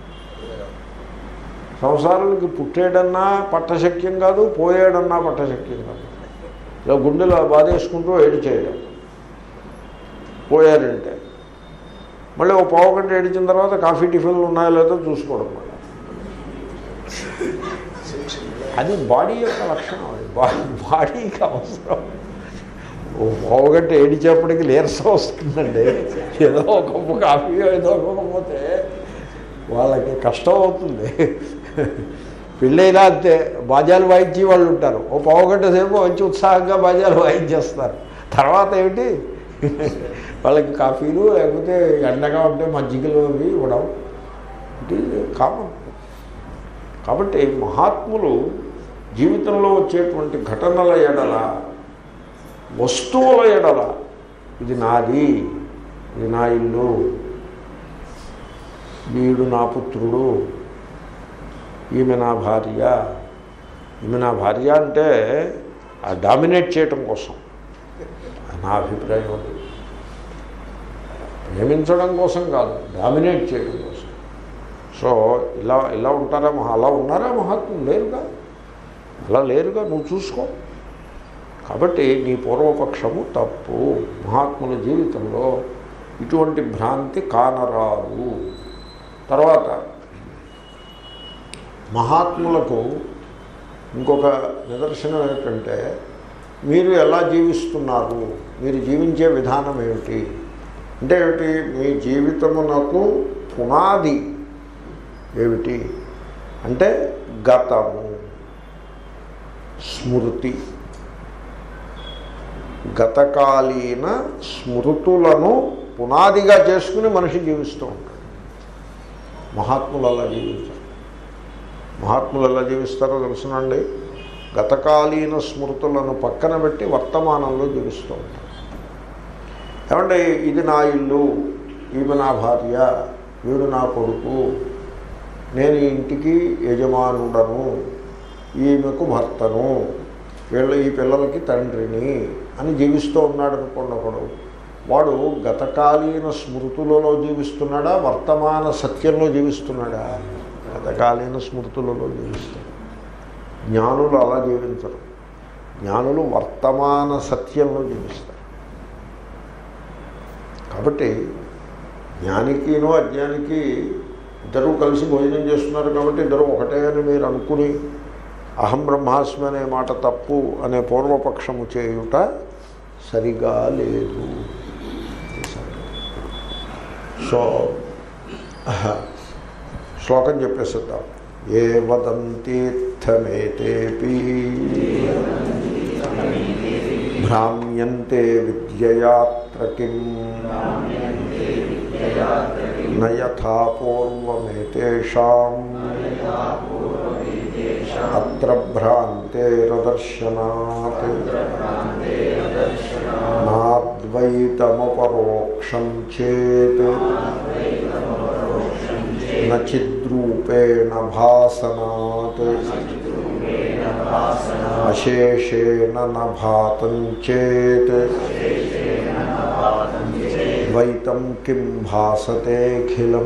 సంసారులకి పుట్టాడన్నా పట్టశక్యం కాదు, పోయాడన్నా పట్టశక్యం కాదు. ఇలా గుండెలో బాధేసుకుంటూ ఏడు చేయడం. పోయారంటే మళ్ళీ ఓ పావు గంట ఏడిచిన తర్వాత కాఫీ టిఫిన్లు ఉన్నాయో లేదో చూసుకోవడం. మళ్ళీ అది బాడీ యొక్క లక్షణం, అది బాడీకి అవసరం. ఓ పావు గంట ఏడిచేపటికి నీరసం వస్తుందండి. ఏదో ఒక కప్పు కాఫీ ఏదో ఇవ్వకపోతే వాళ్ళకి కష్టం అవుతుంది. పెళ్ళైనా అంతే, బాజాలు వాయించే వాళ్ళు ఉంటారు. ఓ పావు గంట సేపు మంచి ఉత్సాహంగా బాజాలు వాయించేస్తారు. తర్వాత ఏమిటి వాళ్ళకి కాఫీలు లేకపోతే ఎండగా ఉంటే మజ్జిగలు అవి ఇవ్వడం, ఇట్ ఈజ్ కామన్. కాబట్టి మహాత్ములు జీవితంలో వచ్చేటువంటి ఘటనల ఎడల, వస్తువుల ఎడల, ఇది నాది, ఇది నా ఇల్లు, వీడు నా పుత్రుడు, ఈమె నా భార్య, ఈమె నా భార్య అంటే ఆ డామినేట్ చేయటం కోసం నా అభిప్రాయం. అది ప్రేమించడం కోసం కాదు, డామినేట్ చేయడం కోసం. సో ఇలా ఇలా ఉంటారా మహా అలా ఉన్నారా మహాత్ములు? లేరుగా, అలా లేరుగా, నువ్వు చూసుకో. కాబట్టి నీ పూర్వపక్షము తప్పు. మహాత్ముల జీవితంలో ఇటువంటి భ్రాంతి కానరాదు. తర్వాత మహాత్ములకు ఇంకొక నిదర్శనం ఏమిటంటే, మీరు ఎలా జీవిస్తున్నారు, మీరు జీవించే విధానం ఏమిటి అంటే ఏమిటి, మీ జీవితమునకు పునాది ఏమిటి అంటే గతము, స్మృతి, గతకాలీన స్మృతులను పునాదిగా చేసుకుని మనిషి జీవిస్తూ ఉంటాడు. మహాత్ములు అలా జీవించారు. మహాత్ములు ఎలా జీవిస్తారో తెలుసునండి, గతకాలీన స్మృతులను పక్కన పెట్టి వర్తమానంలో జీవిస్తూ ఉంటారు. ఏమంటే ఇది నా ఇల్లు, ఈమె నా భార్య, వీడు నా కొడుకు, నేను ఈ ఇంటికి యజమానుడను, ఈమెకు భర్తను, వీళ్ళ ఈ పిల్లలకి తండ్రిని అని జీవిస్తూ ఉన్నాడు అనుకోండి ఒకడు. వాడు గతకాలీన స్మృతులలో జీవిస్తున్నాడా, వర్తమాన సత్యంలో జీవిస్తున్నాడా? గతకాలీన స్మృతులలో జీవిస్తాడు. జ్ఞానులు అలా జీవించరు. జ్ఞానులు వర్తమాన సత్యంలో జీవిస్తారు. కాబట్టి జ్ఞానికినో అజ్ఞానికి ఇద్దరూ కలిసి భోజనం చేస్తున్నారు కాబట్టి ఇద్దరు ఒకటే అని మీరు అనుకుని అహం బ్రహ్మాస్మి అనే మాట తప్పు అనే పూర్వపక్షము చేయుట సరిగా లేదు. సో శ్లోకం చెప్పేసిద్దాం. ఏ వదంతీర్థమేతేపి భ్రామ్యంతే విద్యయాత్ర కిం న యథా పూర్వమేతేషాం అత్ర భ్రాంతేరదర్శనాత్ నాద్వైతమపరోక్షం చేత్ నచిద్రూపేణ భాసనాత్ అశేషేణ న భాతం చేత్ ద్వైతం కిం భాసతేఖిలం.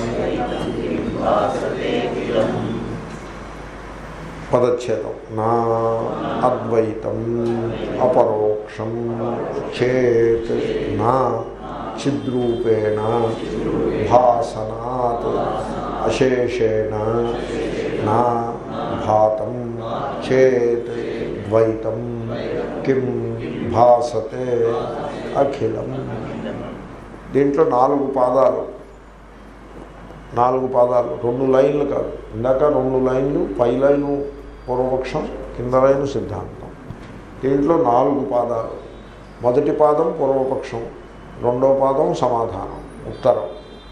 పదచ్ఛేదం. నా అద్వైతం అపరోక్షం చేత్ నా చిద్రూపేణ భాసనాత్ అశేషేణ నా భాతం చేత్ ద్వైతం కిం భాసతే అఖిలం. దీంట్లో నాలుగు పాదాలు, నాలుగు పాదాలు, రెండు లైన్లు కాదు. ఇందాక రెండు లైన్లు, పై లైను పూర్వపక్షం, కింద లైను సిద్ధాంతం. దీంట్లో నాలుగు పాదాలు. మొదటి పాదం పూర్వపక్షం, రెండవ పాదం సమాధానం, ఉత్తరం.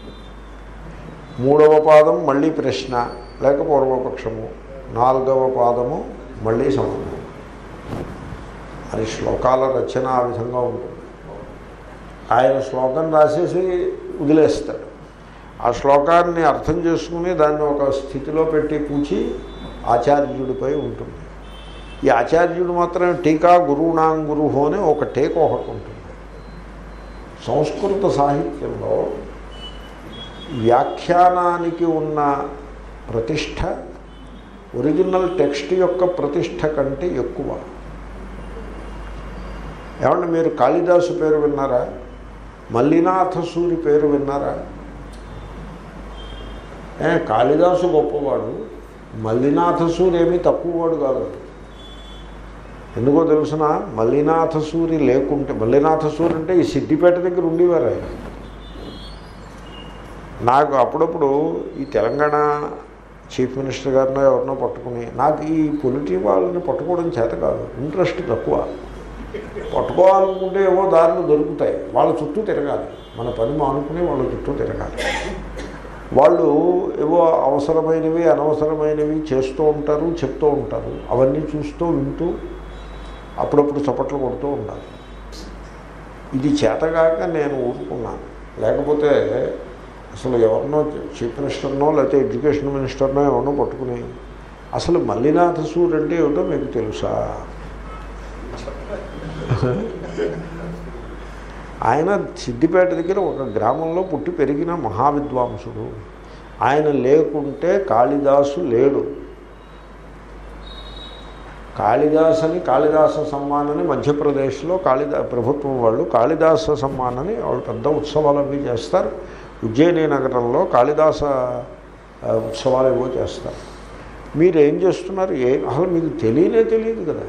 మూడవ పాదం మళ్ళీ ప్రశ్న లేక పూర్వపక్షము, నాలుగవ పాదము మళ్ళీ సమాధానం. అది శ్లోకాల రచన ఆ విధంగా ఉంటుంది. ఆయన శ్లోకం రాసేసి వదిలేస్తాడు. ఆ శ్లోకాన్ని అర్థం చేసుకుని దాన్ని ఒక స్థితిలో పెట్టి పూచి ఆచార్యుడిపై ఉంటుంది. ఈ ఆచార్యుడు మాత్రం టీకా గురువునాం గురువు అని ఒక టీక ఒకటి ఉంటుంది. సంస్కృత సాహిత్యంలో వ్యాఖ్యానానికి ఉన్న ప్రతిష్ట ఒరిజినల్ టెక్స్ట్ యొక్క ప్రతిష్ట కంటే ఎక్కువ. ఏమంటే మీరు కాళిదాసు పేరు విన్నారా? మల్లినాథ సూరి పేరు విన్నారా? కాళిదాసు గొప్పవాడు, మల్లినాథ సూరి ఏమీ తక్కువవాడు కాదు. ఎందుకో తెలుసిన, మల్లినాథ సూరి లేకుంటే, మల్లినాథ సూరి అంటే ఈ సిద్దిపేట దగ్గర ఉండేవారు ఆయన. నాకు అప్పుడప్పుడు ఈ తెలంగాణ చీఫ్ మినిస్టర్ గారినో ఎవరినో పట్టుకుని, నాకు ఈ పొలిటిక్ వాళ్ళని పట్టుకోవడం చేత కాదు, ఇంట్రెస్ట్ తక్కువ. పట్టుకోవాలనుకుంటే ఏవో దారులు దొరుకుతాయి, వాళ్ళ చుట్టూ తిరగాలి, మన పని మానుకుని వాళ్ళ చుట్టూ తిరగాలి. వాళ్ళు ఏవో అవసరమైనవి అనవసరమైనవి చేస్తూ ఉంటారు, చెప్తూ ఉంటారు, అవన్నీ చూస్తూ వింటూ అప్పుడప్పుడు చప్పట్లు కొడుతూ ఉండాలి. ఇది చేతగాక నేను ఊరుకున్నాను. లేకపోతే అసలు ఎవరినో చీఫ్ మినిస్టర్నో లేకపోతే ఎడ్యుకేషన్ మినిస్టర్నో ఎవరినో పట్టుకుని, అసలు మల్లినాథ సూర్ అంటే ఏమిటో మీకు తెలుసా? ఆయన సిద్దిపేట దగ్గర ఒక గ్రామంలో పుట్టి పెరిగిన మహావిద్వాంసుడు. ఆయన లేకుంటే కాళిదాసు లేడు. కాళిదాస్ అని కాళిదాస సమ్మానని మధ్యప్రదేశ్లో కాళిదా ప్రభుత్వం వాళ్ళు కాళిదాస సమ్మానని వాళ్ళు పెద్ద ఉత్సవాలు అవి చేస్తారు. ఉజ్జయిని నగరంలో కాళిదాస ఉత్సవాలు ఏవో చేస్తారు. మీరు ఏం చేస్తున్నారు? ఏ అసలు మీకు తెలియనే తెలియదు కదా.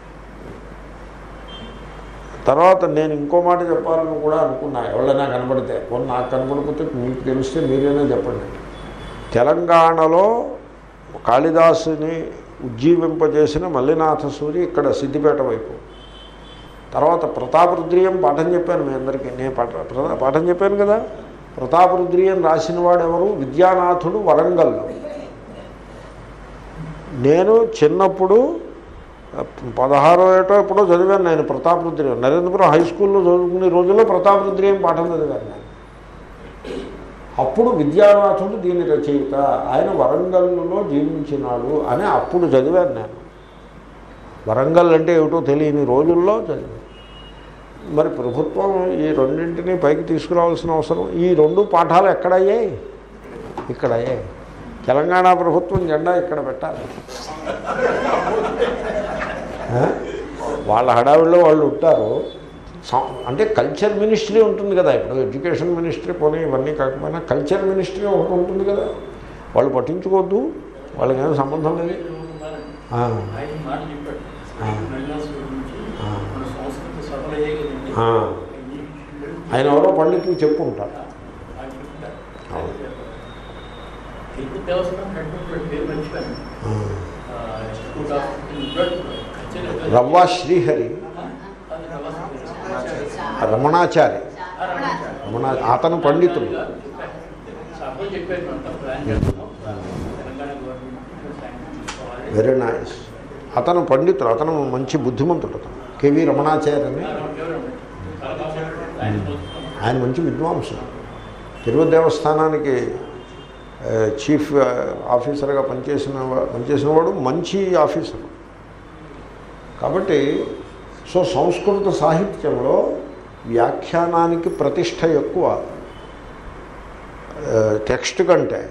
తర్వాత నేను ఇంకో మాట చెప్పాలని కూడా అనుకున్నా, ఎవరైనా కనబడితే. కొన్ని నాకు కనబడిపోతే మీకు తెలిస్తే మీరైనా చెప్పండి. తెలంగాణలో కాళిదాసుని ఉజ్జీవింపజేసిన మల్లినాథ సూరి ఇక్కడ సిద్దిపేట వైపు. తర్వాత ప్రతాపరుద్రీయం పాఠం చెప్పాను మీ అందరికీ. నేను పాఠ పాఠం చెప్పాను కదా. ప్రతాపరుద్రీయం రాసిన వాడు ఎవరు? విద్యానాథుడు, వరంగల్లో. నేను చిన్నప్పుడు పదహారో ఏటో ఎప్పుడో చదివాను నేను ప్రతాపరుద్రీయం. నరేంద్రపురం హై స్కూల్లో చదువుకునే రోజుల్లో ప్రతాపరుద్రీయం పాఠం చదివాను నేను. అప్పుడు విద్యానాథుడు దీని రచయిత, ఆయన వరంగల్లో జీవించినాడు అని అప్పుడు చదివాను నేను. వరంగల్ అంటే ఏమిటో తెలియని రోజుల్లో చదివాను. మరి ప్రభుత్వం ఈ రెండింటినీ పైకి తీసుకురావాల్సిన అవసరం, ఈ రెండు పాఠాలు ఎక్కడయ్యాయి? ఇక్కడ అయ్యాయి. తెలంగాణ ప్రభుత్వం జెండా ఇక్కడ పెట్టాలి. వాళ్ళ హడావిడిలో వాళ్ళు ఉంటారు. అంటే కల్చర్ మినిస్ట్రీ ఉంటుంది కదా. ఇప్పుడు ఎడ్యుకేషన్ మినిస్ట్రీ పోనీ ఇవన్నీ కాకపోయినా కల్చర్ మినిస్ట్రీ ఒకటి ఉంటుంది కదా. వాళ్ళు పట్టించుకోవద్దు, వాళ్ళకి ఏమో సంబంధం లేదు. ఆయన ఎవరో పండితులు చెప్పు ఉంటారు. రవ్వా శ్రీహరి, రమణాచారి, రమణా అతను పండితుడు. Very nice. అతను పండితుడు, అతను మంచి బుద్ధిమంతుడు. అతను కేవీ రమణాచారి అని ఆయన మంచి విద్వాంసుడు. తిరుపతి దేవస్థానానికి చీఫ్ ఆఫీసర్గా పనిచేసిన పనిచేసిన వాడు మంచి ఆఫీసరు. కాబట్టి సో సంస్కృత సాహిత్యంలో వ్యాఖ్యానానికి ప్రతిష్ట ఎక్కువ టెక్స్ట్ కంటే.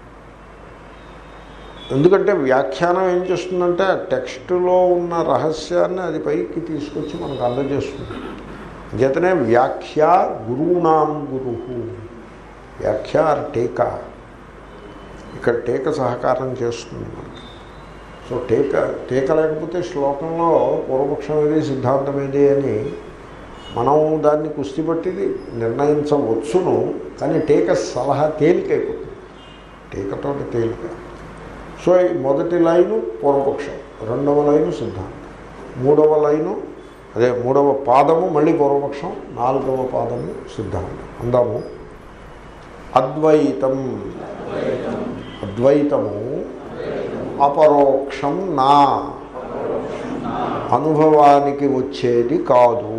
ఎందుకంటే వ్యాఖ్యానం ఏం చేస్తుందంటే టెక్స్టులో ఉన్న రహస్యాన్ని అది పైకి తీసుకొచ్చి మనకు అందజేస్తుంది. చేతనే వ్యాఖ్య గురువునాం గురు. వ్యాఖ్య ఆర్ టీకా. ఇక్కడ టీక సహకారం చేస్తుంది మనకి. సో టీక టీక లేకపోతే శ్లోకంలో పూర్వపక్షం ఏది సిద్ధాంతం ఏది అని మనం దాన్ని కుస్తీ పట్టిది నిర్ణయించవచ్చును. కానీ టీక సలహా తేలికైపోతుంది, టీకతో తేలిక. సో ఈ మొదటి లైను పూర్వపక్షం, రెండవ లైను సిద్ధాంతం, మూడవ లైను అదే మూడవ పాదము మళ్ళీ పూర్వపక్షం, నాలుగవ పాదము సిద్ధాంతం. అందాము. అద్వైతం, అద్వైతము అపరోక్షం నా, అనుభవానికి వచ్చేది కాదు.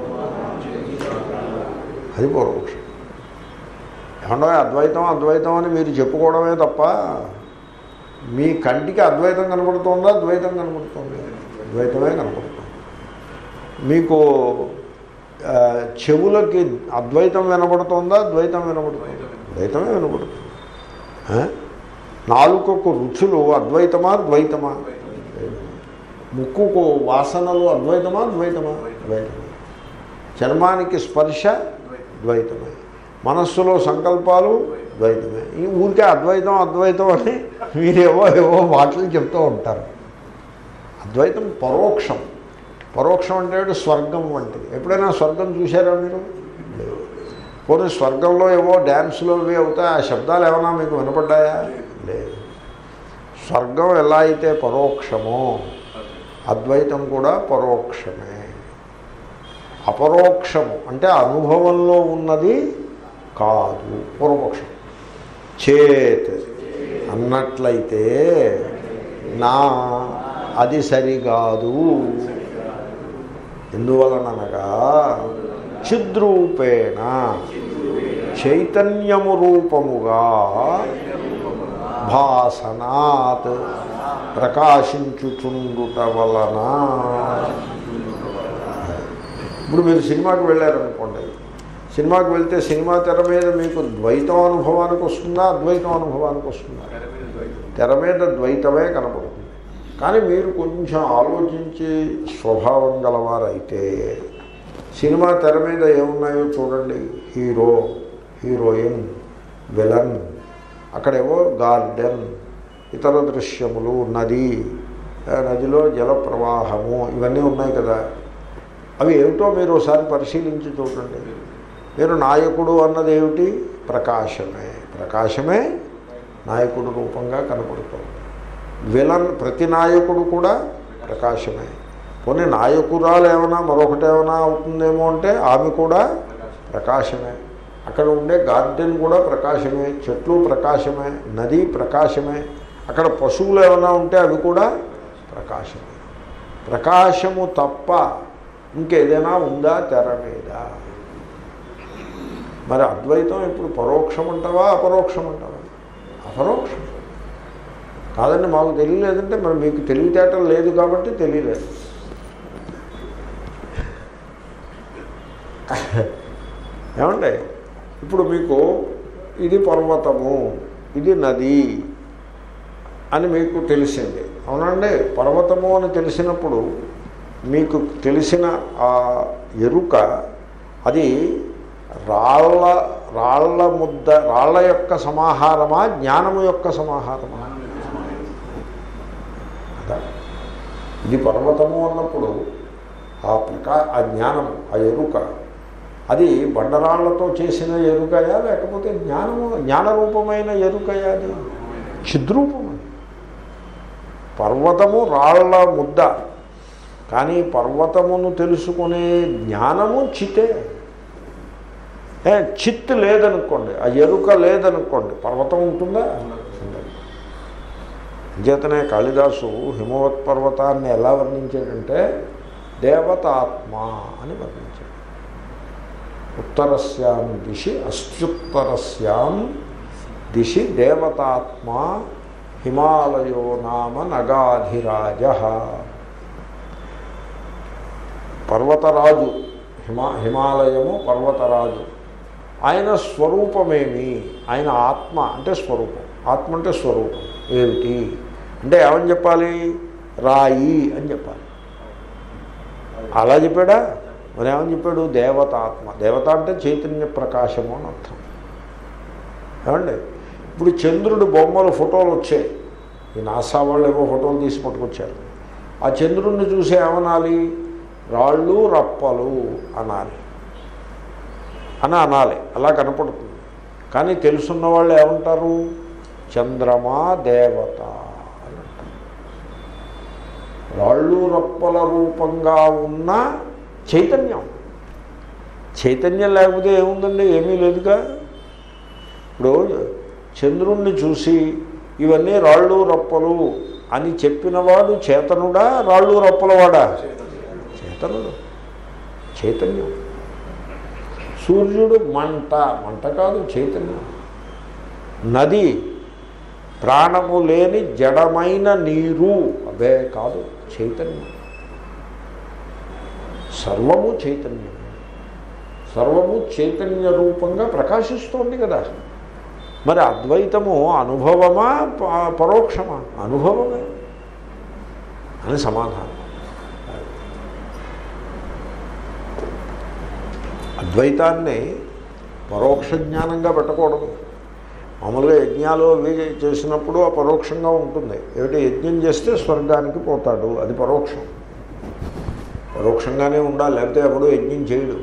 అది పూర్వపక్షం. ఏమన్నా అద్వైతం అద్వైతం అని మీరు చెప్పుకోవడమే తప్ప మీ కంటికి అద్వైతం కనపడుతుందా? ద్వైతం కనపడుతుంది, ద్వైతమే కనపడుతుంది. మీకు చెవులకి అద్వైతం వినపడుతుందా? ద్వైతం వినపడుతుంది, ద్వైతమే వినపడుతుంది. నాలుకకు రుచులు అద్వైతమా ద్వైతమా? ముక్కుకు వాసనలు అద్వైతమా ద్వైతమా? ద్వైతమే. చర్మానికి స్పర్శ ద్వైతమే. మనస్సులో సంకల్పాలు ద్వైతమే. ఈ ఊరికే అద్వైతం అద్వైతం అని మీరేవో ఏవో మాటలు చెప్తూ ఉంటారు. అద్వైతం పరోక్షం. పరోక్షం అంటే స్వర్గం వంటిది. ఎప్పుడైనా స్వర్గం చూశారా మీరు? పోనీ స్వర్గంలో ఏవో డ్యాన్సులు అవి అవుతాయి, ఆ శబ్దాలు ఏమైనా మీకు వినపడ్డాయా? లేదు. స్వర్గం ఎలా అయితే పరోక్షమో అద్వైతం కూడా పరోక్షమే. అపరోక్షము అంటే అనుభవంలో ఉన్నది కాదు, పూర్వపక్షం. చేత్ అన్నట్లయితే నా అది సరికాదు. ఎందువలనగా చిద్రూపేణ చైతన్యము రూపముగా భాసనాత్ ప్రకాశించుచుండుట వలన. ఇప్పుడు మీరు సినిమాకి వెళ్ళారనుకోండి, సినిమాకి వెళ్తే సినిమా తెర మీద మీకు ద్వైతం అనుభవానికి వస్తుందా, అద్వైతం అనుభవానికి వస్తుందా? తెర మీద ద్వైతమే కనపడుతుంది. కానీ మీరు కొంచెం ఆలోచించి స్వభావం గలవారైతే సినిమా తెర మీద ఏమున్నాయో చూడండి. హీరో, హీరోయిన్, విలన్, అక్కడేవో గార్డెన్, ఇతర దృశ్యములు, నది, నదిలో జల ప్రవాహము, ఇవన్నీ ఉన్నాయి కదా. అవి ఏమిటో మీరు ఒకసారి పరిశీలించి చూడండి. మీరు నాయకుడు అన్నది ఏమిటి? ప్రకాశమే. ప్రకాశమే నాయకుడు రూపంగా కనపడుతుంది. విలన్, ప్రతి నాయకుడు కూడా ప్రకాశమే. పోనీ నాయకురాలు ఏమైనా మరొకటి ఏమైనా అవుతుందేమో అంటే ఆమె కూడా ప్రకాశమే. అక్కడ ఉండే గార్డెన్ కూడా ప్రకాశమే, చెట్లు ప్రకాశమే, నది ప్రకాశమే, అక్కడ పశువులు ఏమైనా ఉంటే అవి కూడా ప్రకాశమే. ప్రకాశము తప్ప ఇంకేదైనా ఉందా తెర మీద? మరి అద్వైతం ఇప్పుడు పరోక్షం అంటావా అపరోక్షం అంటావా? అపరోక్షం. కాదండి మాకు తెలియలేదంటే మరి మీకు తెలివితేటలు లేదు కాబట్టి తెలియలేదు. ఏమండి, ఇప్పుడు మీకు ఇది పర్వతము, ఇది నది అని మీకు తెలిసింది, అవునండి. పర్వతము అని తెలిసినప్పుడు మీకు తెలిసిన ఆ ఎరుక అది రాళ్ళ రాళ్ళ ముద్ద, రాళ్ళ యొక్క సమాహారమా, జ్ఞానము యొక్క సమాహారమా? కదా, ఇది పర్వతము అన్నప్పుడు ఆ ప్రకా ఆ జ్ఞానము, ఆ ఎరుక అది బండరాళ్లతో చేసిన ఎరుకయా లేకపోతే జ్ఞానము జ్ఞానరూపమైన ఎరుకయా? అది చిద్రూపము. పర్వతము రాళ్ల ముద్ద, కానీ పర్వతమును తెలుసుకునే జ్ఞానము చితే. చిత్ లేదనుకోండి, ఆ ఎరుక లేదనుకోండి, పర్వతం ఉంటుందా? చేతనే కాళిదాసు హిమవత్ పర్వతాన్ని ఎలా వర్ణించాడంటే దేవతాత్మ అని వర్ణించాడు. ఉత్తరస్యాం దిశి అస్త్యుత్తరస్యాం దిశి దేవతాత్మ హిమాలయో నామ నగాధిరాజ. పర్వతరాజు, హిమా హిమాలయము పర్వతరాజు. ఆయన స్వరూపమేమి? ఆయన ఆత్మ అంటే స్వరూపం. ఆత్మ అంటే స్వరూపం ఏమిటి అంటే ఏమని చెప్పాలి? రాయి అని చెప్పాలి. అలా చెప్పాడా? మరి ఏమని చెప్పాడు? దేవతాత్మ. దేవత అంటే చైతన్య ప్రకాశము అని అర్థం. ఏమండి, ఇప్పుడు చంద్రుడు బొమ్మలు ఫోటోలు వచ్చాయి, ఈ నాసా వాళ్ళు ఏవో ఫోటోలు తీసి పట్టుకొచ్చారు. ఆ చంద్రుడిని చూసి ఏమనాలి? రాళ్ళు రప్పలు అనాలి అని అనాలి. అలా కనపడుతుంది. కానీ తెలుసున్న వాళ్ళు ఏమంటారు? చంద్రమా దేవత అని అంటారు. రాళ్ళు రప్పల రూపంగా ఉన్న చైతన్యం. చైతన్యం లేకపోతే ఏముందండి? ఏమీ లేదుగా. ఇప్పుడు చంద్రుణ్ణి చూసి ఇవన్నీ రాళ్ళు రప్పలు అని చెప్పినవాడు చేతనుడా, రాళ్ళు రప్పలవాడా? చేతనుడు, చైతన్యం. సూర్యుడు మంట, మంట కాదు, చైతన్యం. నది ప్రాణము లేని జడమైన నీరు, అవే కాదు, చైతన్యం. సర్వము చైతన్యం. సర్వము చైతన్య రూపంగా ప్రకాశిస్తోంది కదా. మరి అద్వైతము అనుభవమా పరోక్షమా? అనుభవమే అని సమాధానం. అద్వైతాన్ని పరోక్ష జ్ఞానంగా పెట్టకూడదు. మామూలుగా యజ్ఞాలు అవి చేసినప్పుడు ఆ పరోక్షంగా ఉంటుంది. ఏమిటి? యజ్ఞం చేస్తే స్వర్గానికి పోతాడు, అది పరోక్షం. పరోక్షంగానే ఉండాలి, లేకపోతే ఎప్పుడూ యజ్ఞం చేయడు.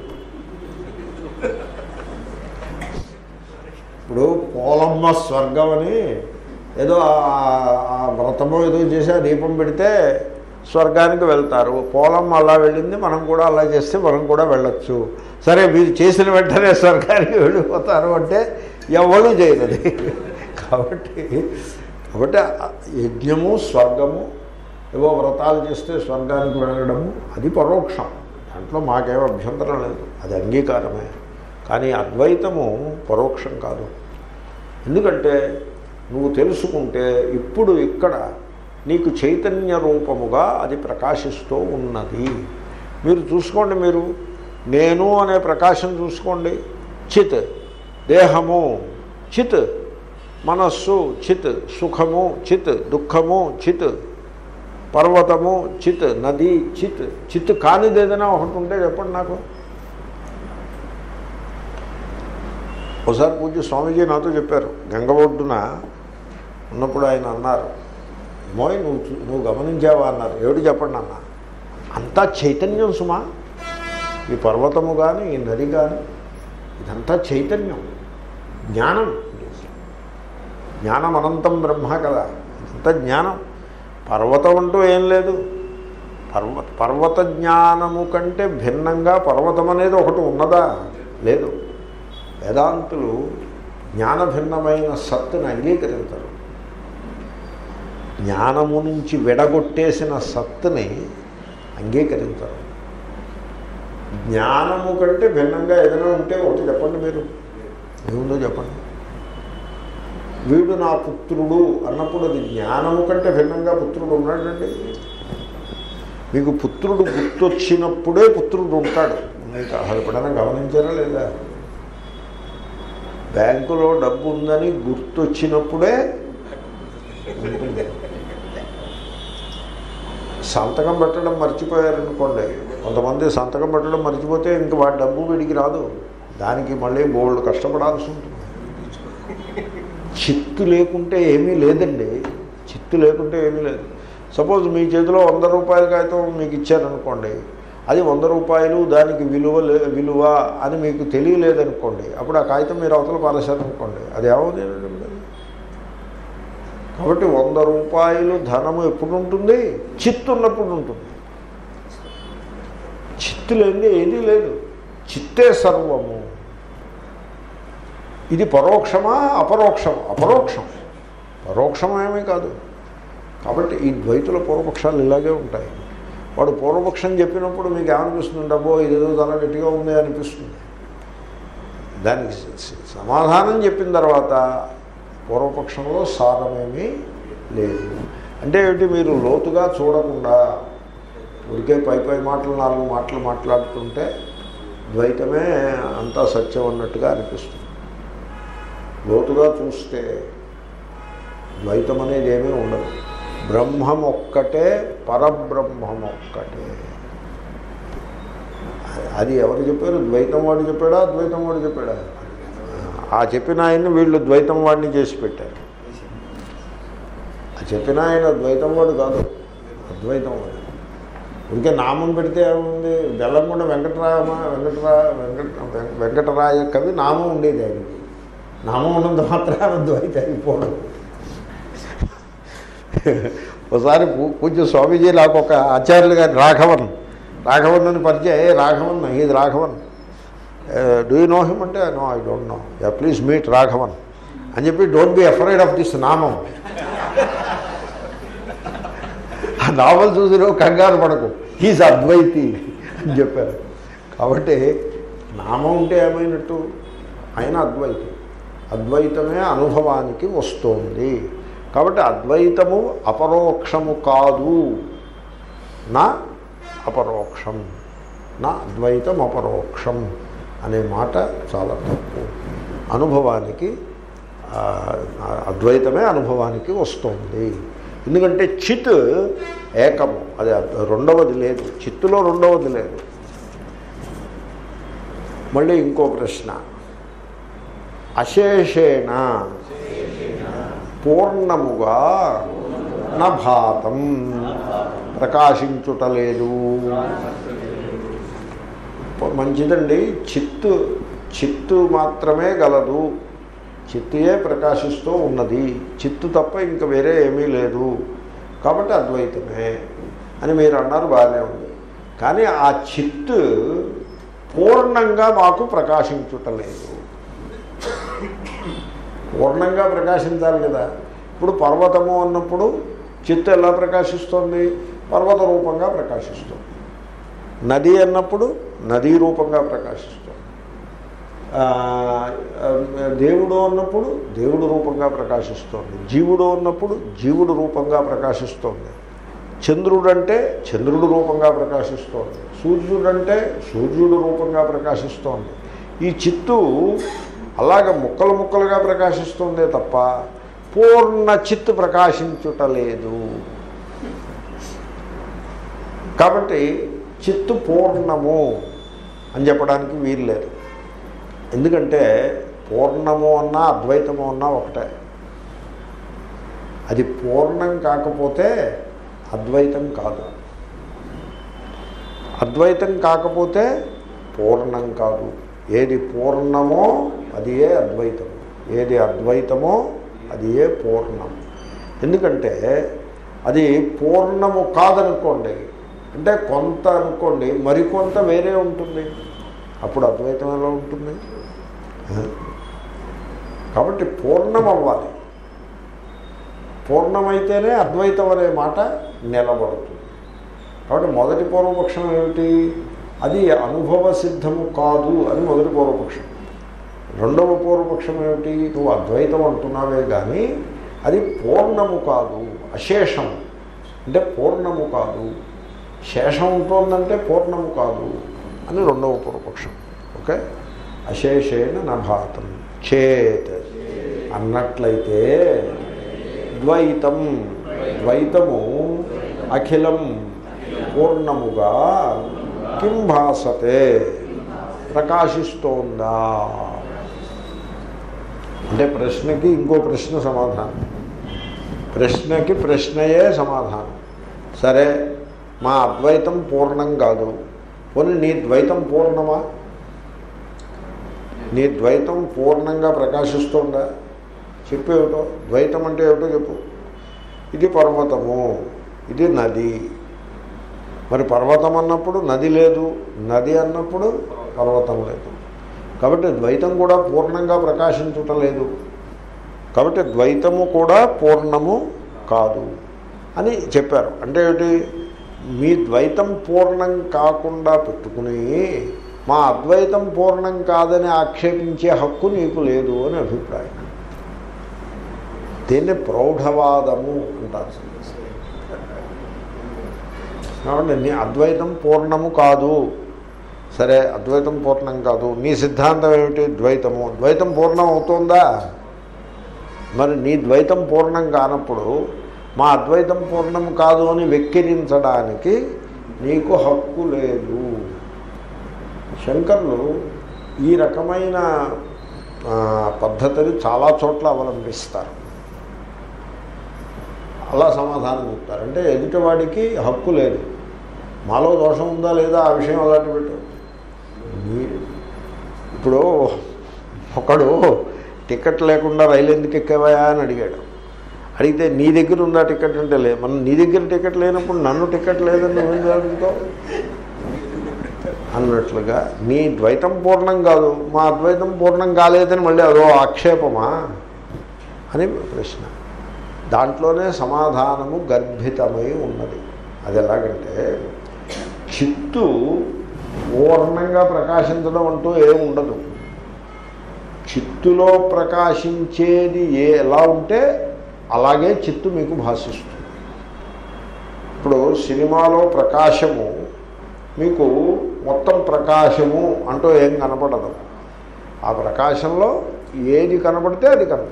ఇప్పుడు పోలమ్మ స్వర్గం అని ఏదో ఆ వ్రతమో ఏదో చేసి ఆ దీపం పెడితే స్వర్గానికి వెళ్తారు. పోలం అలా వెళ్ళింది, మనం కూడా అలా చేస్తే మనం కూడా వెళ్ళొచ్చు. సరే మీరు చేసిన వెంటనే స్వర్గానికి వెళ్ళిపోతారు అంటే ఎవరు చేయదు. కాబట్టి కాబట్టి యజ్ఞము స్వర్గము ఏవో వ్రతాలు చేస్తే స్వర్గానికి వెళ్ళడము అది పరోక్షం. దాంట్లో మాకేమో అభ్యంతరం లేదు, అది అంగీకారమే. కానీ అద్వైతము పరోక్షం కాదు. ఎందుకంటే నువ్వు తెలుసుకుంటే ఇప్పుడు ఇక్కడ నీకు చైతన్య రూపముగా అది ప్రకాశిస్తూ ఉన్నది. మీరు చూసుకోండి, మీరు నేను అనే ప్రకాశం చూసుకోండి. చిత్ దేహము చిత్, మనస్సు చిత్, సుఖము చిత్, దుఃఖము చిత్, పర్వతము చిత్, నది చిత్. చిత్ కానిది ఏదైనా ఒకటి ఉంటే చెప్పండి నాకు. ఒకసారి పూజ్య స్వామీజీ నాతో చెప్పారు, గంగ ఒడ్డున ఉన్నప్పుడు ఆయన అన్నారు, మోయ్ నువ్వు నువ్వు గమనించావా అన్నారు. ఏమిటి చెప్పండి అన్న. అంతా చైతన్యం సుమా, ఈ పర్వతము కానీ ఈ నది కానీ ఇదంతా చైతన్యం, జ్ఞానం. జ్ఞానం అనంతం బ్రహ్మ కదా, ఇదంతా జ్ఞానం. పర్వతం అంటూ ఏం లేదు. పర్వత పర్వత జ్ఞానము కంటే భిన్నంగా పర్వతం అనేది ఒకటి ఉన్నదా? లేదు. వేదాంతులు జ్ఞాన భిన్నమైన సత్తుని అంగీకరించరు. జ్ఞానము నుంచి విడగొట్టేసిన సత్తుని అంగీకరించరు. జ్ఞానము కంటే భిన్నంగా ఏదైనా ఉంటే ఒకటి చెప్పండి. మీరు ఏముందో చెప్పండి. వీడు నా పుత్రుడు అన్నప్పుడు అది జ్ఞానము కంటే భిన్నంగా పుత్రుడు ఉన్నాడండి. మీకు పుత్రుడు గుర్తొచ్చినప్పుడే పుత్రుడు ఉంటాడు. మీకు అసలు ఎప్పుడైనా గమనించారా లేదా? బ్యాంకులో డబ్బు ఉందని గుర్తొచ్చినప్పుడే ఉంటుంది. సంతకం పెట్టడం మర్చిపోయారనుకోండి, కొంతమంది సంతకం పెట్టడం మర్చిపోతే ఇంక వాడి డబ్బు వీడికి రాదు, దానికి మళ్ళీ బోల్డ్ కష్టపడాల్సి ఉంటుంది. చిత్తు లేకుంటే ఏమీ లేదండి. చిత్తు లేకుంటే ఏమీ లేదు. సపోజ్ మీ చేతిలో వంద రూపాయల కాగితం మీకు ఇచ్చారనుకోండి, అది వంద రూపాయలు, దానికి విలువ విలువ అని మీకు తెలియలేదనుకోండి, అప్పుడు ఆ కాగితం మీరు అవతల పారేశారనుకోండి, అది ఏమవుతుంది? కాబట్టి వంద రూపాయలు ధనము ఎప్పుడు ఉంటుంది? చిత్తు ఉన్నప్పుడు ఉంటుంది. చిత్తు లేనిది ఏదీ లేదు. చిత్తే సర్వము. ఇది పరోక్షమా అపరోక్షం? అపరోక్షం. పరోక్షమేమీ కాదు. కాబట్టి ఈ ద్వైతుల పూర్వపక్షాలు ఇలాగే ఉంటాయి. వాడు పూర్వపక్షం చెప్పినప్పుడు మీకు ఏమనిపిస్తుంది? డబ్బో ఇదేదో చాలా గట్టిగా ఉంది అనిపిస్తుంది. దానికి సమాధానం చెప్పిన తర్వాత పూర్వపక్షంలో సారమేమీ లేదు. అంటే ఏమిటి? మీరు లోతుగా చూడకుండా ఉడికే పై పై మాటలు నాలుగు మాటలు మాట్లాడుతుంటే ద్వైతమే అంతా సత్యం అన్నట్టుగా అనిపిస్తుంది. లోతుగా చూస్తే ద్వైతం అనేది ఏమీ ఉండదు. బ్రహ్మం ఒక్కటే, పరబ్రహ్మం ఒక్కటే. అది ఎవరు చెప్పారు? ద్వైతం వాడు చెప్పాడా అద్వైతం వాడు చెప్పాడా? ఆ చెప్పిన ఆయన్ని వీళ్ళు ద్వైతం వాడిని చేసి పెట్టారు. ఆ చెప్పిన ఆయన ద్వైతం వాడు కాదు, అద్వైతం వాడు. ఇంకే నామం పెడితే ఏముంది? బెల్లంకొండ వెంకటరామ వెంకటరా వెంకట వెంకటరాయ కవి నామం ఉండేది ఆయనకి. నామం ఉన్నంత మాత్రాన ద్వైత అయిపోవడం. ఒకసారి పూజ్య స్వామీజీ నాకు ఒక ఆచార్యులు గారు రాఘవన్ రాఘవన్ అని పరిచయం. ఏ రాఘవన్, ఇది Raghavan, do you know him అంటే no I don't know. Yeah please meet Raghavan అని చెప్పి, don't be afraid of this నామం. ఆ నావల్ చూసి నువ్వు కంగారు పడకు, హీజ్ అద్వైతి అని చెప్పారు. కాబట్టి నామం ఉంటే ఏమైనట్టు? ఆయన అద్వైతి. అద్వైతమే అనుభవానికి వస్తోంది. కాబట్టి అద్వైతము అపరోక్షము కాదు. నా అపరోక్షం, నా అద్వైతం అపరోక్షం అనే మాట చాలా తప్పు. అనుభవానికి అద్వైతమే అనుభవానికి వస్తుంది. ఎందుకంటే చిత్ ఏకము, అది రెండవది లేదు. చిత్తులో రెండవది లేదు. మళ్ళీ ఇంకో ప్రశ్న, అశేషేణ పూర్ణముగా నా భాతం ప్రకాశించుటలేదు. మంచిదండి. చిత్తు చిత్తు మాత్రమే గలదు. చిత్తుయే ప్రకాశిస్తూ ఉన్నది, చిత్తు తప్ప ఇంక వేరే ఏమీ లేదు, కాబట్టి అద్వైతమే అని మీరు అన్నారు, బాగానే ఉంది. కానీ ఆ చిత్తు పూర్ణంగా మాకు ప్రకాశించుటలేదు. పూర్ణంగా ప్రకాశించాలి కదా. ఇప్పుడు పర్వతము అన్నప్పుడు చిత్తు ఎలా ప్రకాశిస్తుంది? పర్వత రూపంగా ప్రకాశిస్తుంది. నది అన్నప్పుడు నదీ రూపంగా ప్రకాశిస్తుంది. దేవుడు అన్నప్పుడు దేవుడు రూపంగా ప్రకాశిస్తోంది. జీవుడు అన్నప్పుడు జీవుడు రూపంగా ప్రకాశిస్తోంది. చంద్రుడు అంటే చంద్రుడు రూపంగా ప్రకాశిస్తోంది. సూర్యుడు అంటే సూర్యుడు రూపంగా ప్రకాశిస్తోంది. ఈ చిత్తు అలాగ ముక్కలు ముక్కలుగా ప్రకాశిస్తుందే తప్ప పూర్ణ చిత్తు ప్రకాశించుటలేదు. కాబట్టి చిత్తు పూర్ణము అని చెప్పడానికి వీలు లేదు. ఎందుకంటే పూర్ణము అన్నా అద్వైతము అన్నా ఒకటే. అది పూర్ణం కాకపోతే అద్వైతం కాదు, అద్వైతం కాకపోతే పూర్ణం కాదు. ఏది పూర్ణమో అది ఏ అద్వైతము, ఏది అద్వైతమో అది ఏ పూర్ణం. ఎందుకంటే అది పూర్ణము కాదనుకోండి, అంటే కొంత అనుకోండి, మరికొంత వేరే ఉంటుంది, అప్పుడు అద్వైతం ఎలా ఉంటుంది? కాబట్టి పూర్ణం అవ్వాలి. పూర్ణమైతేనే అద్వైతం అనే మాట నిలబడుతుంది. కాబట్టి మొదటి పూర్వపక్షం ఏమిటి? అది అనుభవ సిద్ధము కాదు అని మొదటి పూర్వపక్షం. రెండవ పూర్వపక్షం ఏమిటి? నువ్వు అద్వైతం అంటున్నావే కానీ అది పూర్ణము కాదు, అశేషం అంటే పూర్ణము కాదు, శేషం ఉంటుందంటే పూర్ణము కాదు అని రెండవ పూర్వపక్షం. ఓకే, అశేషేణ నభాతం చేత్ అన్నట్లయితే ద్వైతం, ద్వైతము అఖిలం పూర్ణముగా కిం భాసతే ప్రకాశిస్తోందా అంటే ప్రశ్నకి ఇంకో ప్రశ్న సమాధానం, ప్రశ్నకి ప్రశ్నయే సమాధానం. సరే, మా అద్వైతం పూర్ణం కాదు, పోనీ నీ ద్వైతం పూర్ణమా? నీ ద్వైతం పూర్ణంగా ప్రకాశిస్తుందా? చెప్పేమిటో, ద్వైతం అంటే ఏమిటో చెప్పు. ఇది పర్వతము, ఇది నది. మరి పర్వతం అన్నప్పుడు నది లేదు, నది అన్నప్పుడు పర్వతం లేదు. కాబట్టి ద్వైతం కూడా పూర్ణంగా ప్రకాశించుట లేదు. కాబట్టి ద్వైతము కూడా పూర్ణము కాదు అని చెప్పారు. అంటే ఏమిటి? మీ ద్వైతం పూర్ణం కాకుండా పెట్టుకుని మా అద్వైతం పూర్ణం కాదని ఆక్షేపించే హక్కు నీకు లేదు అని అభిప్రాయం. దీన్ని ప్రౌఢవాదము అంటారు. కాబట్టి నీ అద్వైతం పూర్ణము కాదు, సరే అద్వైతం పూర్ణం కాదు, నీ సిద్ధాంతం ఏమిటి? ద్వైతము. ద్వైతం పూర్ణం అవుతుందా? మరి నీ ద్వైతం పూర్ణం కానప్పుడు మా అద్వైతం పూర్ణం కాదు అని వెక్కిరించడానికి నీకు హక్కు లేదు. శంకరులు ఈ రకమైన పద్ధతిని చాలా చోట్ల అవలంబిస్తారు. అలా సమాధానం చెప్తారు. అంటే ఎదుటివాడికి హక్కు లేదు, మాలో దోషం ఉందా లేదా ఆ విషయం అలాంటి పెట్టు. ఇప్పుడు ఒకడు టికెట్ లేకుండా రైలు ఎందుకు ఎక్కేవా అని అడిగాడు. అడిగితే నీ దగ్గర ఉందా టికెట్ అంటే లే. మనం నీ దగ్గర టికెట్ లేనప్పుడు నన్ను టికెట్ లేదని నువ్వు అడుగుతావు అన్నట్లుగా నీ ద్వైతం పూర్ణం కాదు, మా అద్వైతం పూర్ణం కాలేదని మళ్ళీ అదో ఆక్షేపమా అని ప్రశ్న. దాంట్లోనే సమాధానము గర్భితమై ఉన్నది. అది ఎలాగంటే చిత్తు పూర్ణంగా ప్రకాశించడం అంటూ ఏమి ఉండదు. చిత్తులో ప్రకాశించేది ఏ ఎలా ఉంటే అలాగే చిత్తు మీకు భాషిస్తుంది. ఇప్పుడు సినిమాలో ప్రకాశము మీకు మొత్తం ప్రకాశము అంటూ ఏం కనపడదు. ఆ ప్రకాశంలో ఏది కనపడితే అది కనపడదు.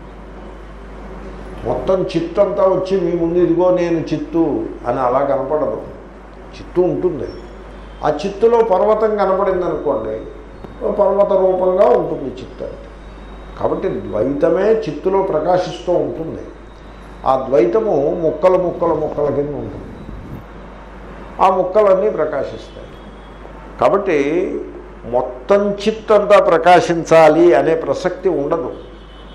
మొత్తం చిత్తు అంతా వచ్చి మీ ముందు ఇదిగో నేను చిత్తు అని అలా కనపడదు. చిత్తు ఉంటుంది. ఆ చిత్తులో పర్వతం కనపడింది అనుకోండి, పర్వత రూపంగా ఉంటుంది చిత్తు. కాబట్టి ద్వైతమే చిత్తులో ప్రకాశిస్తూ ఉంటుంది. ఆ ద్వైతము ముక్కలు ముక్కలు ముక్కల కింద ఉంటుంది. ఆ ముక్కలన్నీ ప్రకాశిస్తాయి. కాబట్టి మొత్తం చిత్తంతా ప్రకాశించాలి అనే ప్రసక్తి ఉండదు.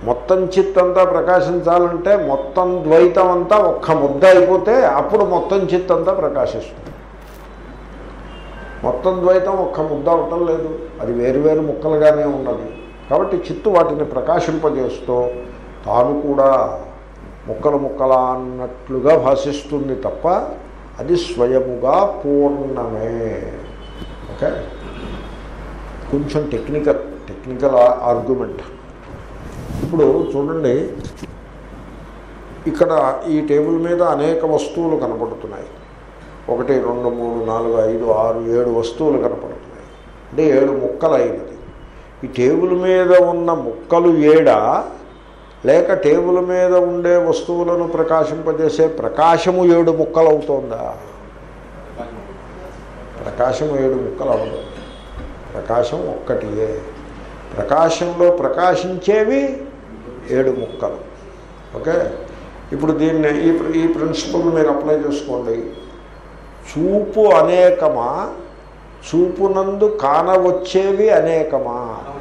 మొత్తం చిత్ అంతా ప్రకాశించాలంటే మొత్తం ద్వైతం అంతా ఒక్క ముద్ద అయిపోతే అప్పుడు మొత్తం చిత్ అంతా ప్రకాశిస్తుంది. మొత్తం ద్వైతం ఒక్క ముద్ద అవటం లేదు, అది వేరువేరు ముక్కలుగానే ఉన్నది. కాబట్టి చిత్తు వాటిని ప్రకాశింపజేస్తూ తాను కూడా ముక్కలు ముక్కలా అన్నట్లుగా భాషిస్తుంది తప్ప అది స్వయముగా పూర్ణమే. ఓకే, కొంచెం టెక్నికల్ టెక్నికల్ ఆర్గ్యుమెంట్. ఇప్పుడు చూడండి, ఇక్కడ ఈ టేబుల్ మీద అనేక వస్తువులు కనపడుతున్నాయి. ఒకటి రెండు మూడు నాలుగు ఐదు ఆరు ఏడు వస్తువులు కనపడుతున్నాయి. అంటే ఏడు ముక్కలు అయినది. ఈ టేబుల్ మీద ఉన్న ముక్కలు ఏడా, లేక టేబుల్ మీద ఉండే వస్తువులను ప్రకాశింపజేసే ప్రకాశము ఏడు ముక్కలు అవుతోందా? ప్రకాశం ఏడు ముక్కలు అవ్వదు. ప్రకాశం ఒక్కటియే. ప్రకాశంలో ప్రకాశించేవి ఏడు ముక్కలు. ఓకే, ఇప్పుడు దీన్ని ఈ ఈ ప్రిన్సిపల్ మీరు అప్లై చేసుకోండి. చూపు అనేకమా, చూపునందు కానవచ్చేవి అనేకమా?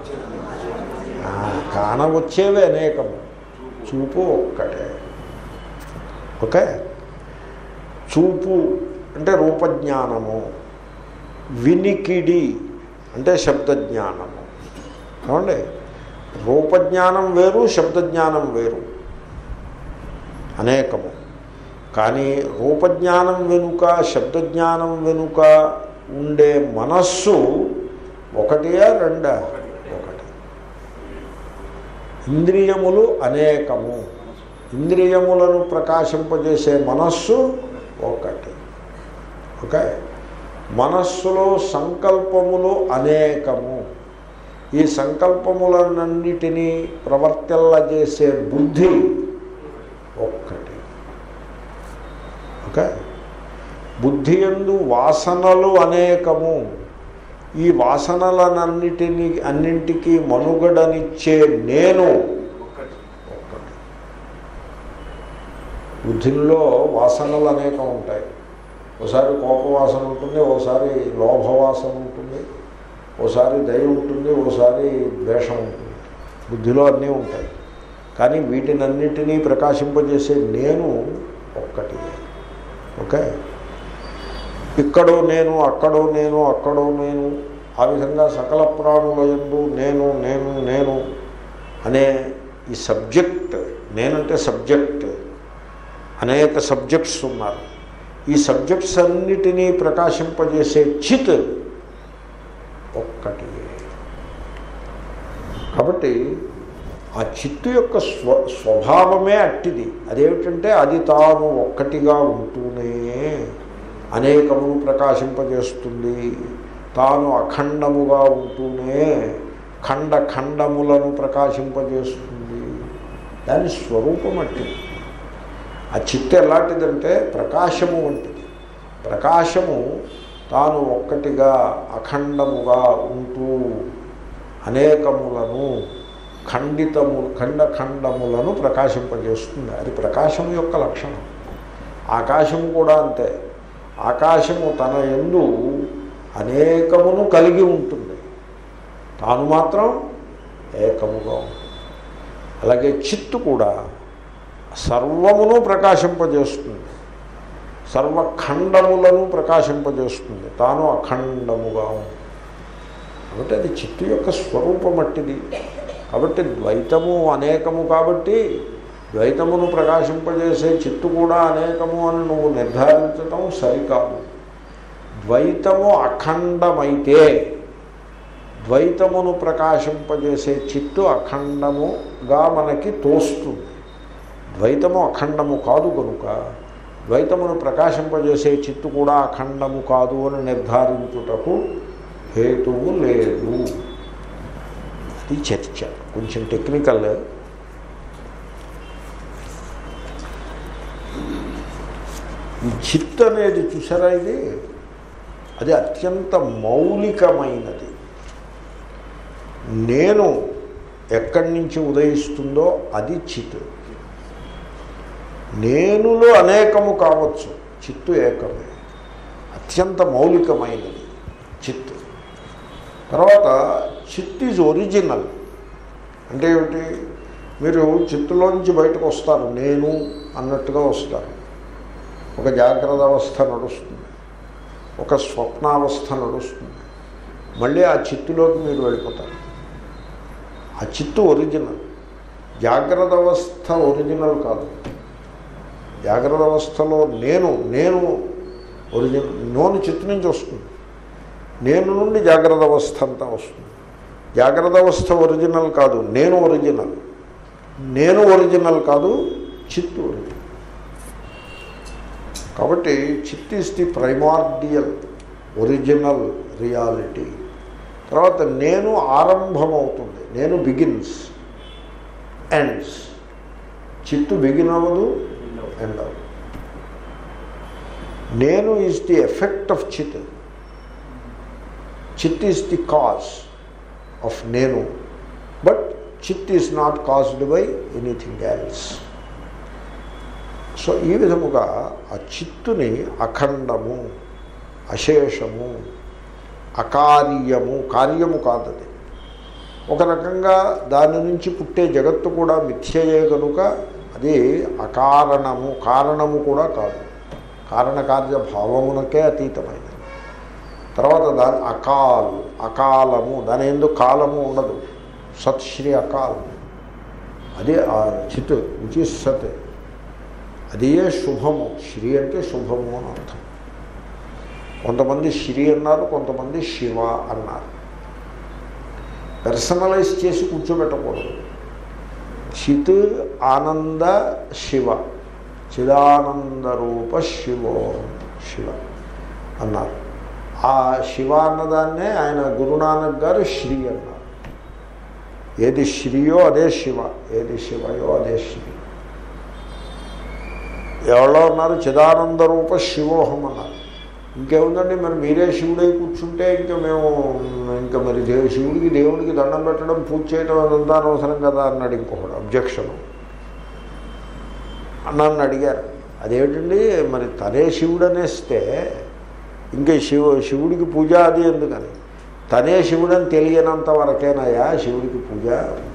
కానవచ్చేవి అనేకము, చూపు ఒక్కటే. ఓకే, చూపు అంటే రూపజ్ఞానము, వినికిడి అంటే శబ్దజ్ఞానము. ఏమండి, రూపజ్ఞానం వేరు, శబ్దజ్ఞానం వేరు, అనేకము. కానీ రూపజ్ఞానం వెనుక, శబ్దజ్ఞానం వెనుక ఉండే మనస్సు ఒకటియా రెండా? ఒకటి. ఇంద్రియములు అనేకము, ఇంద్రియములను ప్రకాశింపజేసే మనస్సు ఒకటి. ఓకే, మనస్సులో సంకల్పములు అనేకము, ఈ సంకల్పములన్నిటినీ ప్రవర్తిల్లజేసే బుద్ధి ఒక్కటి. ఓకే, బుద్ధి యందు వాసనలు అనేకము, ఈ వాసనలనన్నిటినీ అన్నింటికీ మనుగడనిచ్చే నేను ఒక్కటి. బుద్ధిలో వాసనలు అనేకం ఉంటాయి. ఒకసారి కోపవాసన ఉంటుంది, ఒకసారి లోభవాసన ఉంటుంది, ఓసారి దయ ఉంటుంది, ఓసారి ద్వేషం ఉంటుంది. బుద్ధిలో అన్నీ ఉంటాయి. కానీ వీటినన్నిటినీ ప్రకాశింపజేసే నేను ఒక్కటి. ఓకే, ఇక్కడో నేను, అక్కడో నేను, అక్కడో నేను, ఆ విధంగా సకల ప్రాణుల యందు నేను నేను నేను అనే ఈ సబ్జెక్ట్, నేనంటే సబ్జెక్ట్, అనేక సబ్జెక్ట్స్ ఉన్నారు. ఈ సబ్జెక్ట్స్ అన్నిటినీ ప్రకాశింపజేసే చిత్ ఒక్కటి. కాబట్టి ఆ చిత్తు యొక్క స్వ స్వభావమే అట్టిది. అదేమిటంటే అది తాను ఒక్కటిగా ఉంటూనే అనేకమును ప్రకాశింపజేస్తుంది. తాను అఖండముగా ఉంటూనే ఖండ ఖండములను ప్రకాశింపజేస్తుంది. దాని స్వరూపం అట్టిది. ఆ చిత్తు ఎలాంటిదంటే ప్రకాశము వంటిది. ప్రకాశము తాను ఒక్కటిగా అఖండముగా ఉంటూ అనేకములను ఖండితము ఖండ ఖండములను ప్రకాశింపజేస్తుంది. అది ప్రకాశం యొక్క లక్షణం. ఆకాశము కూడా అంతే. ఆకాశము తన యందు అనేకమును కలిగి ఉంటుంది, తాను మాత్రం ఏకముగా ఉంటుంది. అలాగే చిత్తు కూడా సర్వమును ప్రకాశింపజేస్తుంది, సర్వఖండములను ప్రకాశింపజేస్తుంది, తాను అఖండముగా ఉంటుంది. కాబట్టి అది చిత్తు యొక్క స్వరూపం అట్టిది. కాబట్టి ద్వైతము అనేకము, కాబట్టి ద్వైతమును ప్రకాశింపజేసే చిత్తు కూడా అనేకము అని నువ్వు నిర్ధారించటం సరికాదు. ద్వైతము అఖండమైతే ద్వైతమును ప్రకాశింపజేసే చిత్తు అఖండముగా మనకి తోస్తుంది. ద్వైతము అఖండము కాదు కనుక ద్వైతమును ప్రకాశింపజేసే చిత్తు కూడా అఖండము కాదు అని నిర్ధారించుటకు హేతువు లేదు. ఇది చర్చ, కొంచెం టెక్నికల్. ఈ చిత్ అనేది చూసారా, ఇది అది అత్యంత మౌలికమైనది. నేను ఎక్కడి నుంచి ఉదయిస్తుందో అది చిత్. నేనులో అనేకము కావచ్చు, చిత్తు ఏకమే. అత్యంత మౌలికమైనది చిత్తు. తర్వాత చిత్ ఈజ్ ఒరిజినల్. అంటే ఏమిటి? మీరు చిత్తులోంచి బయటకు వస్తారు, నేను అన్నట్టుగా వస్తారు. ఒక జాగ్రత్త అవస్థ నడుస్తుంది, ఒక స్వప్నావస్థ నడుస్తుంది, మళ్ళీ ఆ చిత్తులోకి మీరు వెళ్ళిపోతారు. ఆ చిత్తు ఒరిజినల్, జాగ్రత్త అవస్థ ఒరిజినల్ కాదు. జాగ్రత్త అవస్థలో నేను నేను ఒరిజినల్, నోను చిత్తు నుంచి వస్తుంది, నేను నుండి జాగ్రత్త అవస్థ అంతా వస్తుంది. జాగ్రత్త అవస్థ ఒరిజినల్ కాదు, నేను ఒరిజినల్. నేను ఒరిజినల్ కాదు, చిత్తు ఒరిజినల్. కాబట్టి చిత్ is the primordial original reality. తర్వాత నేను ఆరంభమవుతుంది, నేను బిగిన్స్, ఎండ్స్. చిత్తు బిగిన్ అవ్వదు, ఎండ్ అవ్వదు. నేను ఈజ్ ది ఎఫెక్ట్ ఆఫ్ చిత్. చిత్ ఈజ్ ది కాజ్ ఆఫ్ నేను, బట్ చిత్ is not caused by anything else. So ఈ విధముగా ఆ చిత్తుని అఖండము, అశేషము, అకార్యము, కార్యము కాదది. ఒక రకంగా దాని నుంచి పుట్టే జగత్తు కూడా మిథ్యయే కనుక అది అకారణము, కారణము కూడా కాదు, కారణకార్య భావమునకే అతీతమైనది. తర్వాత దాని అకాల్, అకాలము, దాని ఎందుకు కాలము ఉండదు. సత్ శ్రీ అకాల్, అదే ఆ చిత్ విచ్ ఈజ్ సత్, అదే శుభము. శ్రీ అంటే శుభము అని అర్థం. కొంతమంది శ్రీ అన్నారు, కొంతమంది శివ అన్నారు. పర్సనలైజ్ చేసి కూర్చోబెట్టకూడదు. చిత్ ఆనంద శివ, చిదానందరూప శివో శివ అన్నారు. ఆ శివ అన్నదాన్నే ఆయన గురునానక్ గారు శ్రీ అన్నారు. ఏది శ్రీయో అదే శివ, ఏది శివయో అదే శ్రీ. ఎవరో ఉన్నారు చిదానంద రూప శివోహం అన్నారు. ఇంకేముందండి, మరి మీరే శివుడై కూర్చుంటే ఇంకా మేము ఇంకా మరి దేవు శివుడికి దేవుడికి దండం పెట్టడం, పూజ చేయడం అదంతా అనవసరం కదా అన్నాడు ఇంకొకడు. అబ్జెక్షన్ నన్ను అడిగారు, అదేమిటండి మరి తనే శివుడు అనేస్తే ఇంకా శివ శివుడికి పూజ అది ఎందుకని? తనే శివుడని తెలియనంత వరకేనాయా శివుడికి పూజ?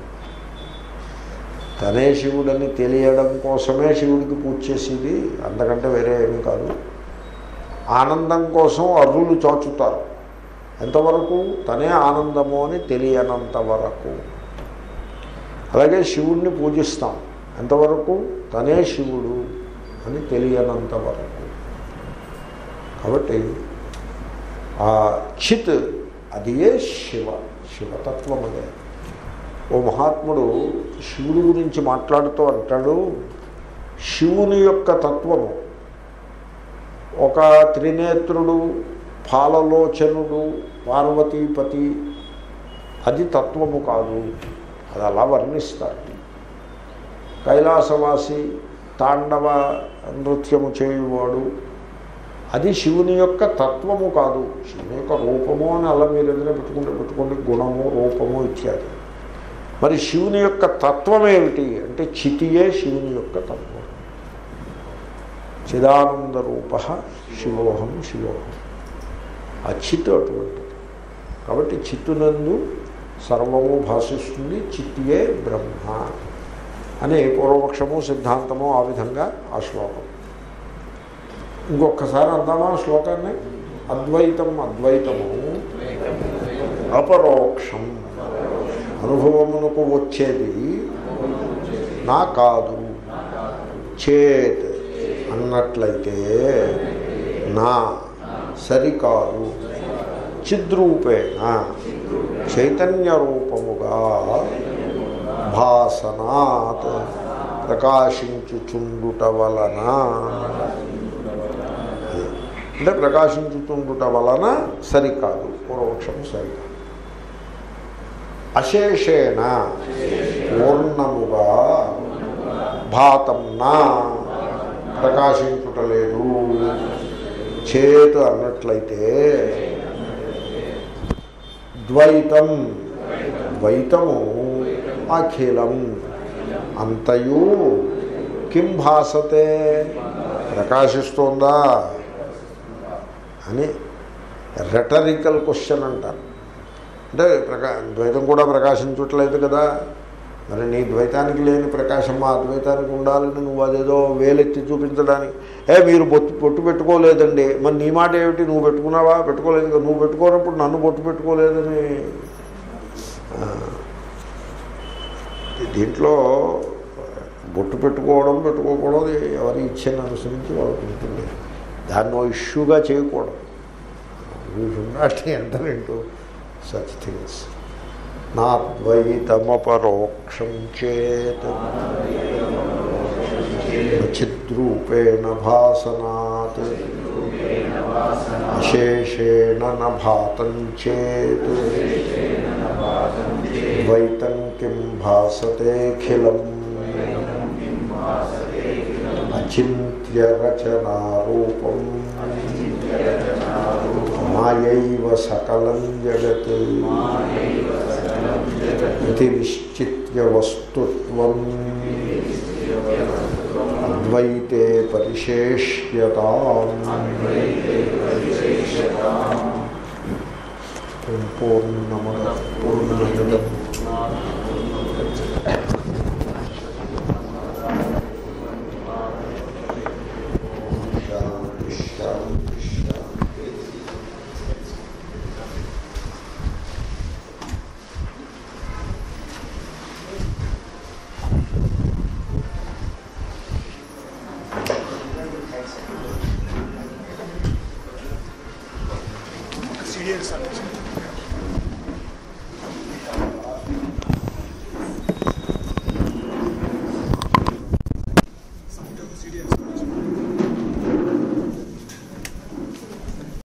తనే శివుడని తెలియడం కోసమే శివుడికి పూజ చేసేది, అంతకంటే వేరే ఏమీ కాదు. ఆనందం కోసం అర్రులు చాచుతారు, ఎంతవరకు? తనే ఆనందము అని తెలియనంత వరకు. అలాగే శివుణ్ణి పూజిస్తాం, ఎంతవరకు? తనే శివుడు అని తెలియనంత వరకు. కాబట్టి ఆ చిత్ అది ఏ శివ, శివతత్వం అదే. ఓ మహాత్ముడు శివుడి గురించి మాట్లాడుతూ అంటాడు, శివుని యొక్క తత్వము ఒక త్రినేత్రుడు, పాలలోచనుడు, పార్వతీపతి, అది తత్వము కాదు. అది అలా వర్ణిస్తారు. కైలాసవాసి, తాండవ నృత్యము చేయువాడు, అది శివుని యొక్క తత్వము కాదు. శివుని యొక్క రూపము అని అలా మీరు ఏదైనా పెట్టుకుంటే పెట్టుకోండి, గుణము, రూపము ఇత్యాది. మరి శివుని యొక్క తత్వం ఏమిటి అంటే చితియే శివుని యొక్క తత్వం. చిదానంద రూప శివోహం శివోహం. ఆ చిత్తు అటువంటిది. కాబట్టి చిత్తునందు సర్వము భాషిస్తుంది, చిత్తియే బ్రహ్మ అనే పూర్వపక్షము సిద్ధాంతము. ఆ విధంగా ఆ శ్లోకం ఇంకొకసారి అందామా శ్లోకాన్ని? అద్వైతం అద్వైతము అపరోక్షం, అనుభవమునకు వచ్చేది నా కాదు. చేత్ అన్నట్లయితే నా సరికాదు. చిద్రూపేణ చైతన్య రూపముగా భాసనాత్ ప్రకాశించుచుండుట వలన, అంటే ప్రకాశించుతుండుట వలన సరికాదు, పూర్వపక్షము సరికాదు. అశేషేణ పూర్ణముగా భాతం నా ప్రకాశించుటలేదు. చేతు అన్నట్లయితే ద్వైతం, ద్వైతము అఖిలం అంతయు కిం భాసతే ప్రకాశిస్తోందా అని రెటరికల్ క్వశ్చన్ అంటారు. అంటే ప్రకా ద్వైతం కూడా ప్రకాశించట్లేదు కదా, మరి నీ ద్వైతానికి లేని ప్రకాశం మా అద్వైతానికి ఉండాలని నువ్వు అదేదో వేలెత్తి చూపించడానికి, ఏ మీరు బొట్టు బొట్టు పెట్టుకోలేదండి, మరి నీ మాట ఏమిటి, నువ్వు పెట్టుకున్నావా, పెట్టుకోలేదు, నువ్వు పెట్టుకోనప్పుడు నన్ను బొట్టు పెట్టుకోలేదని. దీంట్లో బొట్టు పెట్టుకోవడం పెట్టుకోకూడదు ఎవరి ఇచ్చిన అనుసరించి వాళ్ళకు ఉంటుంది. దాన్ని ఓ ఇష్యూగా చేయకూడదు. You should not enter into such things. నాద్వైతమపరోక్షం చేత్ చిద్రూపేణ భాసనాత్ అశేషేణ న భాతం చేత్ ద్వైతం కిం భాసతేఖిలం అచింత్య రచనారూపం మాయైవ సకలం జగత్ ఇది నిశ్చిత్య వస్తుత్వం అద్వైతే పరిశేష్యతాం. పూర్ణమద పూర్ణమిదం serious